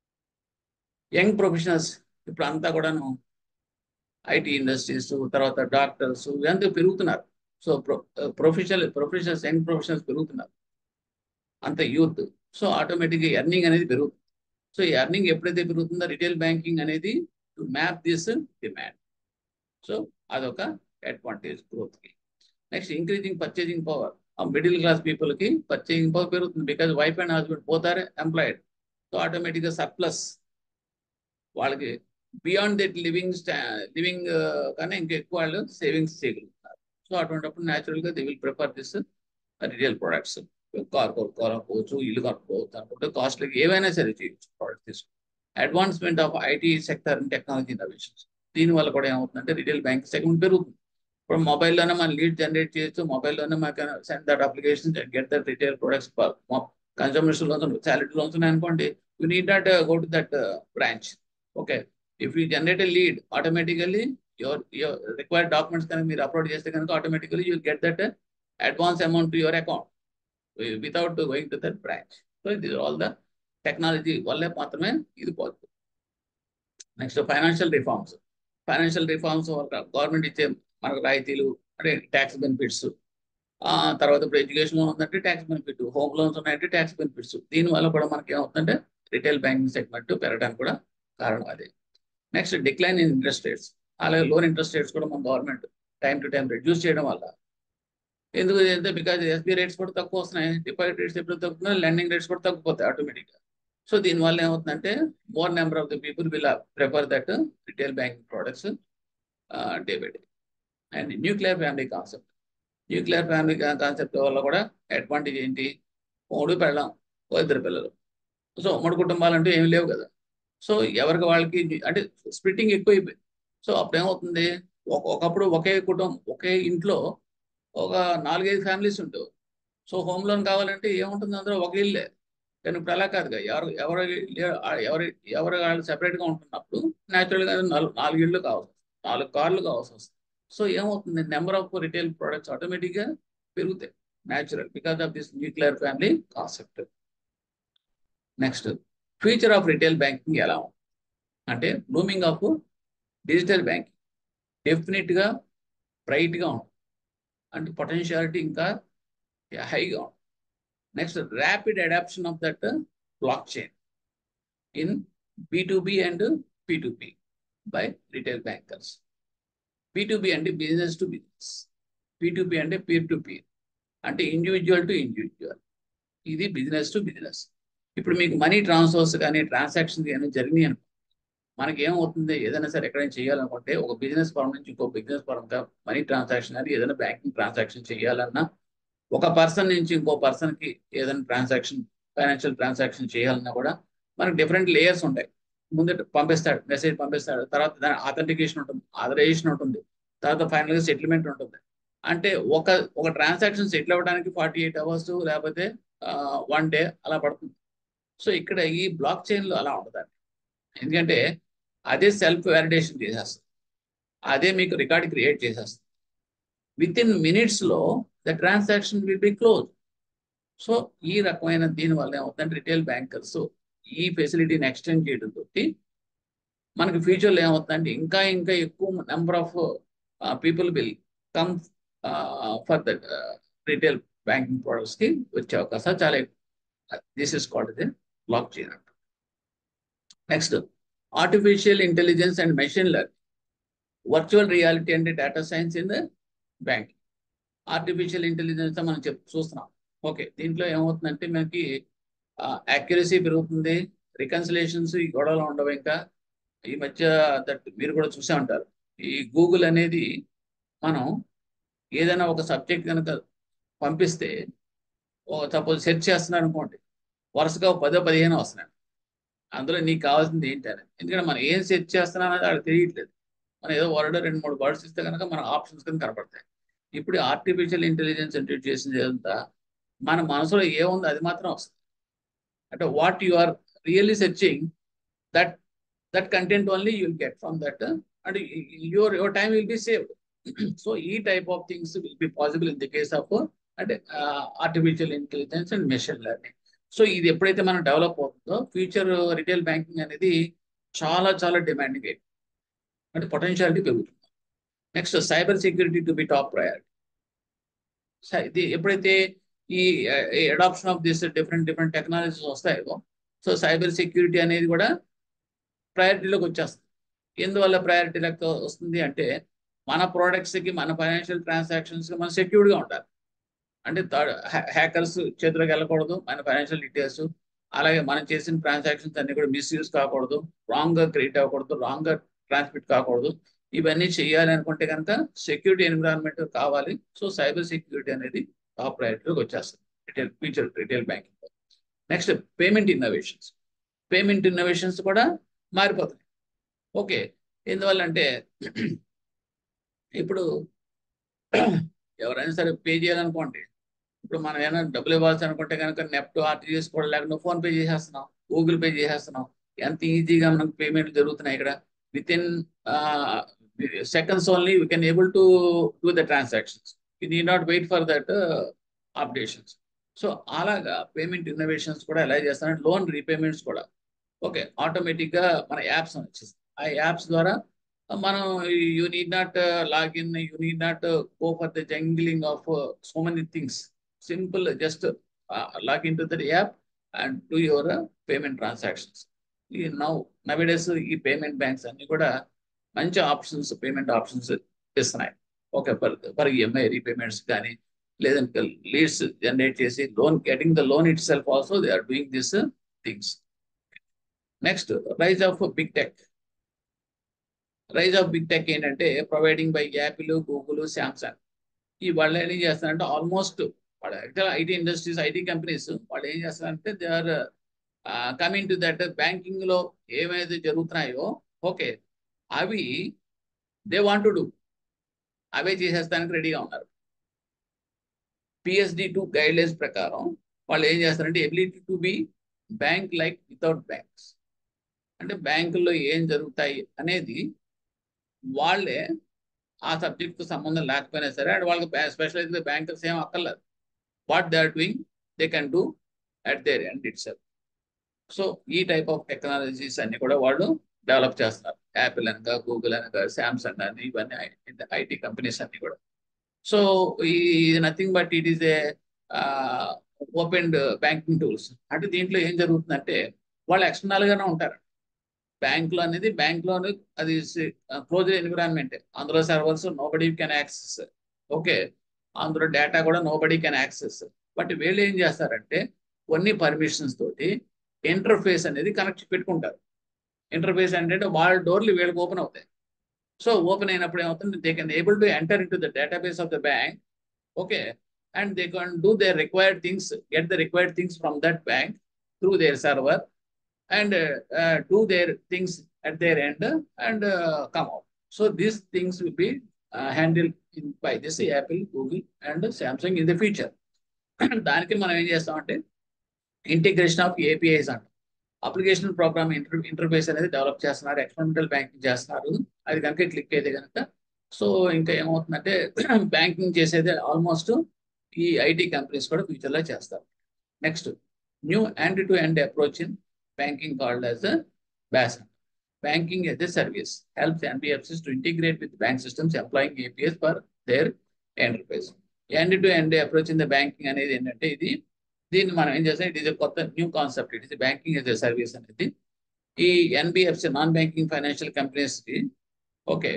young professionals ఇప్పుడు అంతా కూడాను IT industries, తర్వాత doctors ఇవంతా పెరుగుతున్నారు. So pro professional professionals young professionals పెరుగుతున్నారు, అంత యూత్. సో ఆటోమేటిక్గా ఎర్నింగ్ అనేది పెరుగుతుంది. సో ఈ ఎర్నింగ్ ఎప్పుడైతే పెరుగుతుందో రిటైల్ బ్యాంకింగ్ అనేది to map this demand. So అదొక అడ్వాంటేజ్ గ్రోత్కి. Next increasing purchasing power. Middle class పీపుల్కి పర్చేజింగ్ పవర్ పెరుగుతుంది because wife and husband both are employed. So ఆటోమేటిక్గా సర్ప్లస్ వాళ్ళకి బియాండ్ దట్ లివింగ్ స్టా లివింగ్ కన్నా ఇంకా ఎక్కువ వాళ్ళు సేవింగ్స్ చేయగలుగుతున్నారు. సో అటువంటిప్పుడు న్యాచురల్గా they will prefer this retail products. Car కొనుక్కోవచ్చు, ఇల్లు కొనుక్కోవచ్చు అనుకుంటే కాస్ట్లీకి ఏవైనా సరే చేయొచ్చు ప్రోడక్ట్ తీసుకుని. Advancement of IT sector and technology innovations. దీనివల్ల కూడా ఏమవుతుందంటే రిటైల్ బ్యాంక్ సెగ్మెంట్ పెరుగుతుంది. ఇప్పుడు మొబైల్లోనే మనం లీడ్ జనరేట్ చేయొచ్చు, మొబైల్లోనే మనకు send that application get that retail products. Consumption loans, salary loans ఉన్నాయి అనుకోండి, you need not go to that branch. Okay, if you generate a lead automatically your your required documents కనుక మీరు upload చేస్తే కనుక automatically you get that advance amount to your account without going to that branch. So ఇది all the technology వల్లే మాత్రమే ఇది possible. Next financial reforms. Financial reforms government ఇచ్చే మనకు రాయితీలు అంటే ట్యాక్స్ బెనిఫిట్స్ ఆ తర్వాత ఇప్పుడు ఎడ్యుకేషన్ లోన్ ఉందంటే ట్యాక్స్ బెనిఫిట్, హోమ్ లోన్స్ ఉన్నాయంటే ట్యాక్స్ బెనిఫిట్స్. దీనివల్ల కూడా మనకి ఏమవుతుందంటే రిటైల్ బ్యాంకింగ్ సెగ్మెంట్ పెరగడానికి కూడా కారణం అదే. Next decline in interest rates. అలాగే లోన్ ఇంట్రెస్ట్ రేట్స్ కూడా మన government time to time reduce చేయడం వల్ల, ఎందుకు అంటే బికాజ్ ఎస్బీ రేట్స్ కూడా తక్కువ వస్తున్నాయి, డిపాజిట్ రేట్స్ ఎప్పుడు తగ్గుతున్నాయి, లెండింగ్ రేట్స్ కూడా తగ్గిపోతాయి ఆటోమేటిక్గా. సో దీనివల్ల ఏమవుతుందంటే more number of the people will prefer that retail banking products day by day. And nuclear family concept. Nuclear family concept వల్ల కూడా అడ్వాంటేజ్ ఏంటి? మూడు పెళ్ళాం, ఓ ఇద్దరు పిల్లలు. సో ఉమ్మడి కుటుంబాలు అంటూ ఏమి లేవు కదా. సో ఎవరికి వాళ్ళకి అంటే స్ప్లిట్టింగ్ ఎక్కువైపోయింది. సో అప్పుడు ఏమవుతుంది, ఒక ఒకప్పుడు ఒకే కుటుంబం ఒకే ఇంట్లో ఒక నాలుగైదు ఫ్యామిలీస్ ఉంటావు. సో హోమ్ లోన్ కావాలంటే ఏముంటుంది, అందులో ఒక ఇల్లే. కానీ ఇప్పుడు అలా కాదుగా, ఎవరు ఎవరు ఎవరు ఎవరు వాళ్ళు సెపరేట్గా ఉంటున్నప్పుడు న్యాచురల్గా నాలుగు నాలుగు ఇళ్ళు కావాల్సి వస్తుంది, నాలుగు కార్లు కావాల్సి వస్తుంది. సో ఏమవుతుంది, నెంబర్ ఆఫ్ రిటైల్ ప్రొడక్ట్స్ ఆటోమేటిక్గా పెరుగుతాయి natural because of this nuclear family concept. Next future of retail banking ఎలా ఉంది అంటే బ్లూమింగ్ ఆఫ్ డిజిటల్ బ్యాంకింగ్ డెఫినెట్గా బ్రైట్గా ఉంటుంది, అంటే పొటెన్షియాలిటీ ఇంకా హైగా ఉంటుంది. Next rapid adoption of that blockchain in B to B and P to P by retail bankers. P to B అంటే business to business, P to P అంటే peer to peer, అంటే individual to individual. ఇది business to business. ఇప్పుడు మీకు money transfers కానీ transactions కానీ జరిగినాయి అనుకో, మనకి ఏమవుతుంది, ఏదైనా సరే ఎక్కడైనా చేయాలనుకుంటే ఒక బిజినెస్ ఫార్మ్ నుంచి ఇంకో బిజినెస్ ఫార్మ్గా మనీ ట్రాన్సాక్షన్ కానీ ఏదైనా బ్యాంకింగ్ ట్రాన్సాక్షన్ చేయాలన్నా, ఒక పర్సన్ నుంచి ఇంకో పర్సన్కి ఏదైనా ట్రాన్సాక్షన్ ఫైనాన్షియల్ ట్రాన్సాక్షన్ చేయాలన్నా కూడా మనకి డిఫరెంట్ లేయర్స్ ఉంటాయి. ముందు పంపిస్తాడు, మెసేజ్ పంపిస్తాడు, తర్వాత దాని ఆథెంటికేషన్ ఉంటుంది, ఆథరైజేషన్ ఉంటుంది, తర్వాత ఫైనల్గా సెటిల్మెంట్ ఉంటుంది. అంటే ఒక ఒక ట్రాన్సాక్షన్ సెటిల్ అవ్వడానికి ఫార్టీ ఎయిట్ అవర్స్ లేకపోతే వన్ డే అలా పడుతుంది. సో ఇక్కడ ఈ బ్లాక్ చైన్లో అలా ఉంటుందండి, ఎందుకంటే అదే సెల్ఫ్ వ్యాలిడేషన్ చేసేస్తుంది, అదే మీకు రికార్డ్ క్రియేట్ చేసేస్తుంది. విత్ ఇన్ మినిట్స్లో the transaction will be close. So ఈ రకమైన దీనివల్ల ఏమవుతుందంటే రిటైల్ బ్యాంకర్స్ ఈ ఫెసిలిటీని ఎక్స్టెండ్ చేయడం తోటి మనకి ఫ్యూచర్లో ఏమవుతుందంటే ఇంకా ఇంకా ఎక్కువ number of people will come for that retail banking ప్రొడక్ట్స్కి వచ్చే అవకాశాలు చాలా ఎక్కువ. This is called the blockchain అంట. Next artificial intelligence and machine learning, virtual reality and data science in the banking. Artificial intelligence మనం చెప్ చూస్తున్నాం. Okay, దీంట్లో ఏమవుతుందంటే మనకి యాక్యురసీ పెరుగుతుంది, రికన్సిలేషన్స్ ఈ గొడవలు ఉండవు. ఇంకా ఈ మధ్య దట్ మీరు కూడా చూసే ఉంటారు, ఈ గూగుల్ అనేది మనం ఏదైనా ఒక సబ్జెక్ట్ కనుక పంపిస్తే సపోజ్ సెర్చ్ చేస్తున్నాను అనుకోండి, వరుసగా పదో పదిహేను వస్తున్నాయి, అందులో నీకు కావాల్సింది ఏంటని. ఎందుకంటే మనం ఏం సెర్చ్ చేస్తున్నా అనేది వాళ్ళకి తెలియట్లేదు. మనం ఏదో వర్డ్ రెండు మూడు వర్డ్స్ ఇస్తే కనుక మన ఆప్షన్స్ కింద కనపడతాయి. ఇప్పుడు ఆర్టిఫిషియల్ ఇంటెలిజెన్స్ ఇంట్రడ్యూస్ చేసింది అంతా మన మనసులో ఏముంది అది మాత్రం వస్తుంది. అంటే what you are really searching, that that content only you will get from that, and your your time will be saved. So ఈ type of things will be possible in the case of అంటే artificial intelligence and machine learning. So ఇది ఎప్పుడైతే మనం develop అవుతుందో future retail banking అనేది చాలా చాలా demanding అయింది, అంటే పొటెన్షియాలిటీ పెరుగుతుంది. Next cyber security to be top priority. ఇది ఎప్పుడైతే ఈ adoption of this different different technologies వస్తాయో, సో సైబర్ సెక్యూరిటీ అనేది కూడా ప్రయారిటీలోకి వచ్చేస్తుంది. ఎందువల్ల ప్రయారిటీ లెక్క వస్తుంది అంటే మన ప్రోడక్ట్స్కి మన ఫైనాన్షియల్ ట్రాన్సాక్షన్స్కి మనం సెక్యూర్డ్గా ఉండాలి. అంటే హ్యాకర్స్ చేతిలోకి వెళ్ళకూడదు మన ఫైనాన్షియల్ డీటెయిల్స్, అలాగే మనం చేసిన ట్రాన్సాక్షన్స్ అన్ని కూడా మిస్యూజ్ కాకూడదు, రాంగ్గా క్రియేట్ అవ్వకూడదు, రాంగ్గా ట్రాన్స్మిట్ కాకూడదు. ఇవన్నీ చేయాలి అనుకుంటే కనుక సెక్యూరిటీ ఎన్విరాన్మెంట్ కావాలి. సో సైబర్ సెక్యూరిటీ అనేది టాప్ ప్రయారిటీలోకి వచ్చేస్తుంది retail future retail banking. Next payment innovations. Payment innovations కూడా మారిపోతాయి. ఓకే, ఎందువల్ల అంటే ఇప్పుడు ఎవరైనా సరే పే చేయాలనుకోండి, ఇప్పుడు మనం ఏమైనా డబ్బులు ఇవ్వాల్సి అనుకుంటే కనుక నెఫ్ట్ ఆర్టీజీఎస్ కూడా లేకుండా ఫోన్ పే చేసేస్తున్నాం, గూగుల్ పే చేసేస్తున్నాం. ఎంత ఈజీగా మనకు పేమెంట్ జరుగుతున్నాయి ఇక్కడ. Within seconds only we can able to do the transactions. You need not wait for that updations. So అలాగా పేమెంట్ ఇన్నోవేషన్స్ కూడా ఎలా చేస్తారంటే లోన్ రీపేమెంట్స్ కూడా ఓకే ఆటోమేటిక్గా మన యాప్స్ వచ్చేస్తాయి. ఆ యాప్స్ ద్వారా మనం you need not log in, you need not go for the juggling of so many things. Simple just log in to the app and do your payment transactions. ఈ now nowadays ఈ payment banks అన్ని కూడా మంచి options, payment options ఇస్తున్నాయి. Okay, for for EMI repayments కానీ, లేదంటే leads generate చేసి loan, getting the loan itself also they are doing this things. Next, rise of big tech. Rise of big tech ఏంటంటే providing by Apple, Google, Samsung. ఈ వాళ్ళు ఏం చేస్తారంటే almost వాళ్ళ IT industries, IT companies వాళ్ళు ఏం చేస్తారంటే they are coming to that. Banking లో ఏమైతే జరుగుతున్నాయో ఓకే అవి దే వాంట్ టు డూ, అవే చేసేస్తానికి రెడీగా ఉన్నారు. పిఎస్డి టూ గైడ్ లైన్స్ ప్రకారం వాళ్ళు ఏం చేస్తారంటే ability to be bank like without banks. అంటే బ్యాంకుల్లో ఏం జరుగుతాయి అనేది వాళ్ళే ఆ సబ్జెక్ట్తో సంబంధం లేకపోయినా సరే, అండ్ వాళ్ళకి స్పెషలైజ్ బ్యాంకర్స్ ఏం అక్కర్లేదు. What they are doing they can do at their end itself. So ఈ టైప్ ఆఫ్ టెక్నాలజీస్ అన్ని కూడా వాళ్ళు డెవలప్ చేస్తున్నారు. యాపిల్ అనగా, గూగుల్ అనగా, శాంసంగ్ అని, ఇవన్నీ ఐటీ కంపెనీస్ అన్ని కూడా. సో ఈ nothing but it is a open banking tools. అంటే దీంట్లో ఏం జరుగుతుందంటే వాళ్ళు ఎక్స్టర్నల్ గానే ఉంటారు. బ్యాంకులో అనేది బ్యాంకులో అది క్లోజ్డ్ ఎన్విరాన్మెంట్. అందులో servers nobody can access. Okay, అందులో డేటా కూడా నోబడీ కెన్ యాక్సెస్. బట్ వీళ్ళు ఏం చేస్తారంటే కొన్ని పర్మిషన్స్ తోటి ఇంటర్ఫేస్ అనేది కనెక్ట్ పెట్టుకుంటారు. ఇంటర్ఫేస్ అంటే వాళ్ళ డోర్లు వీళ్ళకి ఓపెన్ అవుతాయి. సో ఓపెన్ అయినప్పుడు ఏమవుతుంది, they can able to enter in to the database of the bank. Okay, and they can do their required things, get the required things from that bank through their server and uh, uh, do their things at their end and uh, come out. So these things will be uh, handled in, by this Apple, Google and Samsung in the future. దానికి మనం ఏం చేస్తామంటే integration of APIs అంట. Application program inter interface అనేది develop చేస్తున్నారు, experimental banking చేస్తున్నారు. అది కనుక క్లిక్ అయితే కనుక సో ఇంకా ఏమవుతుందంటే బ్యాంకింగ్ చేసేది ఆల్మోస్ట్ ఈ ఐటీ కంపెనీస్ కూడా ఫ్యూచర్లో చేస్తారు. Next, new end to end approach in banking called as a B A S. Banking as a service helps N B F Cs to integrate with bank systems employing A P Is for their enterprise. End-to-end approach in the banking అనేది ఏంటంటే ఇది దీన్ని మనం ఏం చేస్తాం, it is కొత్త new concept. It is banking as a service అనేది. ఈ ఎన్బిఎఫ్సి నాన్ బ్యాంకింగ్ ఫైనాన్షియల్ కంపెనీస్కి ఓకే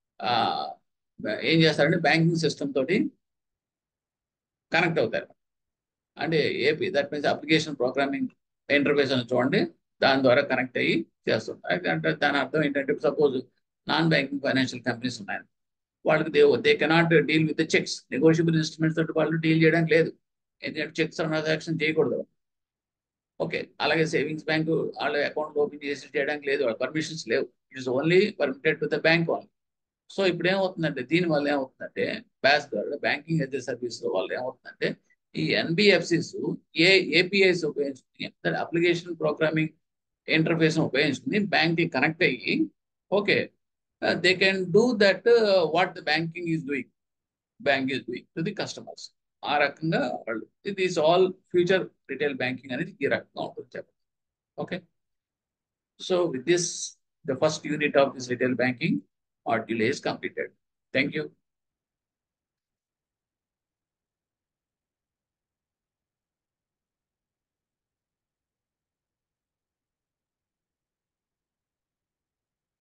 ఏం చేస్తారంటే బ్యాంకింగ్ సిస్టమ్ తోటి కనెక్ట్ అవుతారు. అంటే AP that means application programming interface అని చూడండి, దాని ద్వారా కనెక్ట్ అయ్యి చేస్తుంది. అంటే దాని అర్థం ఏంటంటే suppose non banking financial companies ఉన్నాయి, వాళ్ళకి they they cannot deal with cheques, negotiable instruments తోటి వాళ్ళు డీల్ చేయడానికి లేదు. ఎందుకంటే చెక్స్ ట్రాన్సాక్షన్ చేయకూడదు. ఓకే, అలాగే సేవింగ్స్ బ్యాంక్ వాళ్ళ అకౌంట్ ఓపెన్ చేసి చేయడానికి లేదు, వాళ్ళ పర్మిషన్స్ లేవు. It is only permitted to the bank only. So ఇప్పుడు ఏమవుతుందంటే దీనివల్ల ఏమవుతుందంటే బ్యాస్ ద్వారా బ్యాంకింగ్ యాజ్ ఎ సర్వీస్ వల్ల ఏమవుతుందంటే ఈ ఎన్బిఎఫ్సిస్ ఏ ఏపీఐస్ ఉపయోగించుకుని అప్లికేషన్ ప్రోగ్రామింగ్ ఇంటర్ఫేస్ ఉపయోగించుకుని బ్యాంక్ కి కనెక్ట్ అయ్యి okay they can do that what the banking is doing bank is doing to the customers. ఆ రకంగా వాళ్ళు it is all future retail banking అనేది ఈ రకంగా ఉంటుంది చెప్పండి. Okay, so with this the first unit of this retail banking module is completed. Thank you.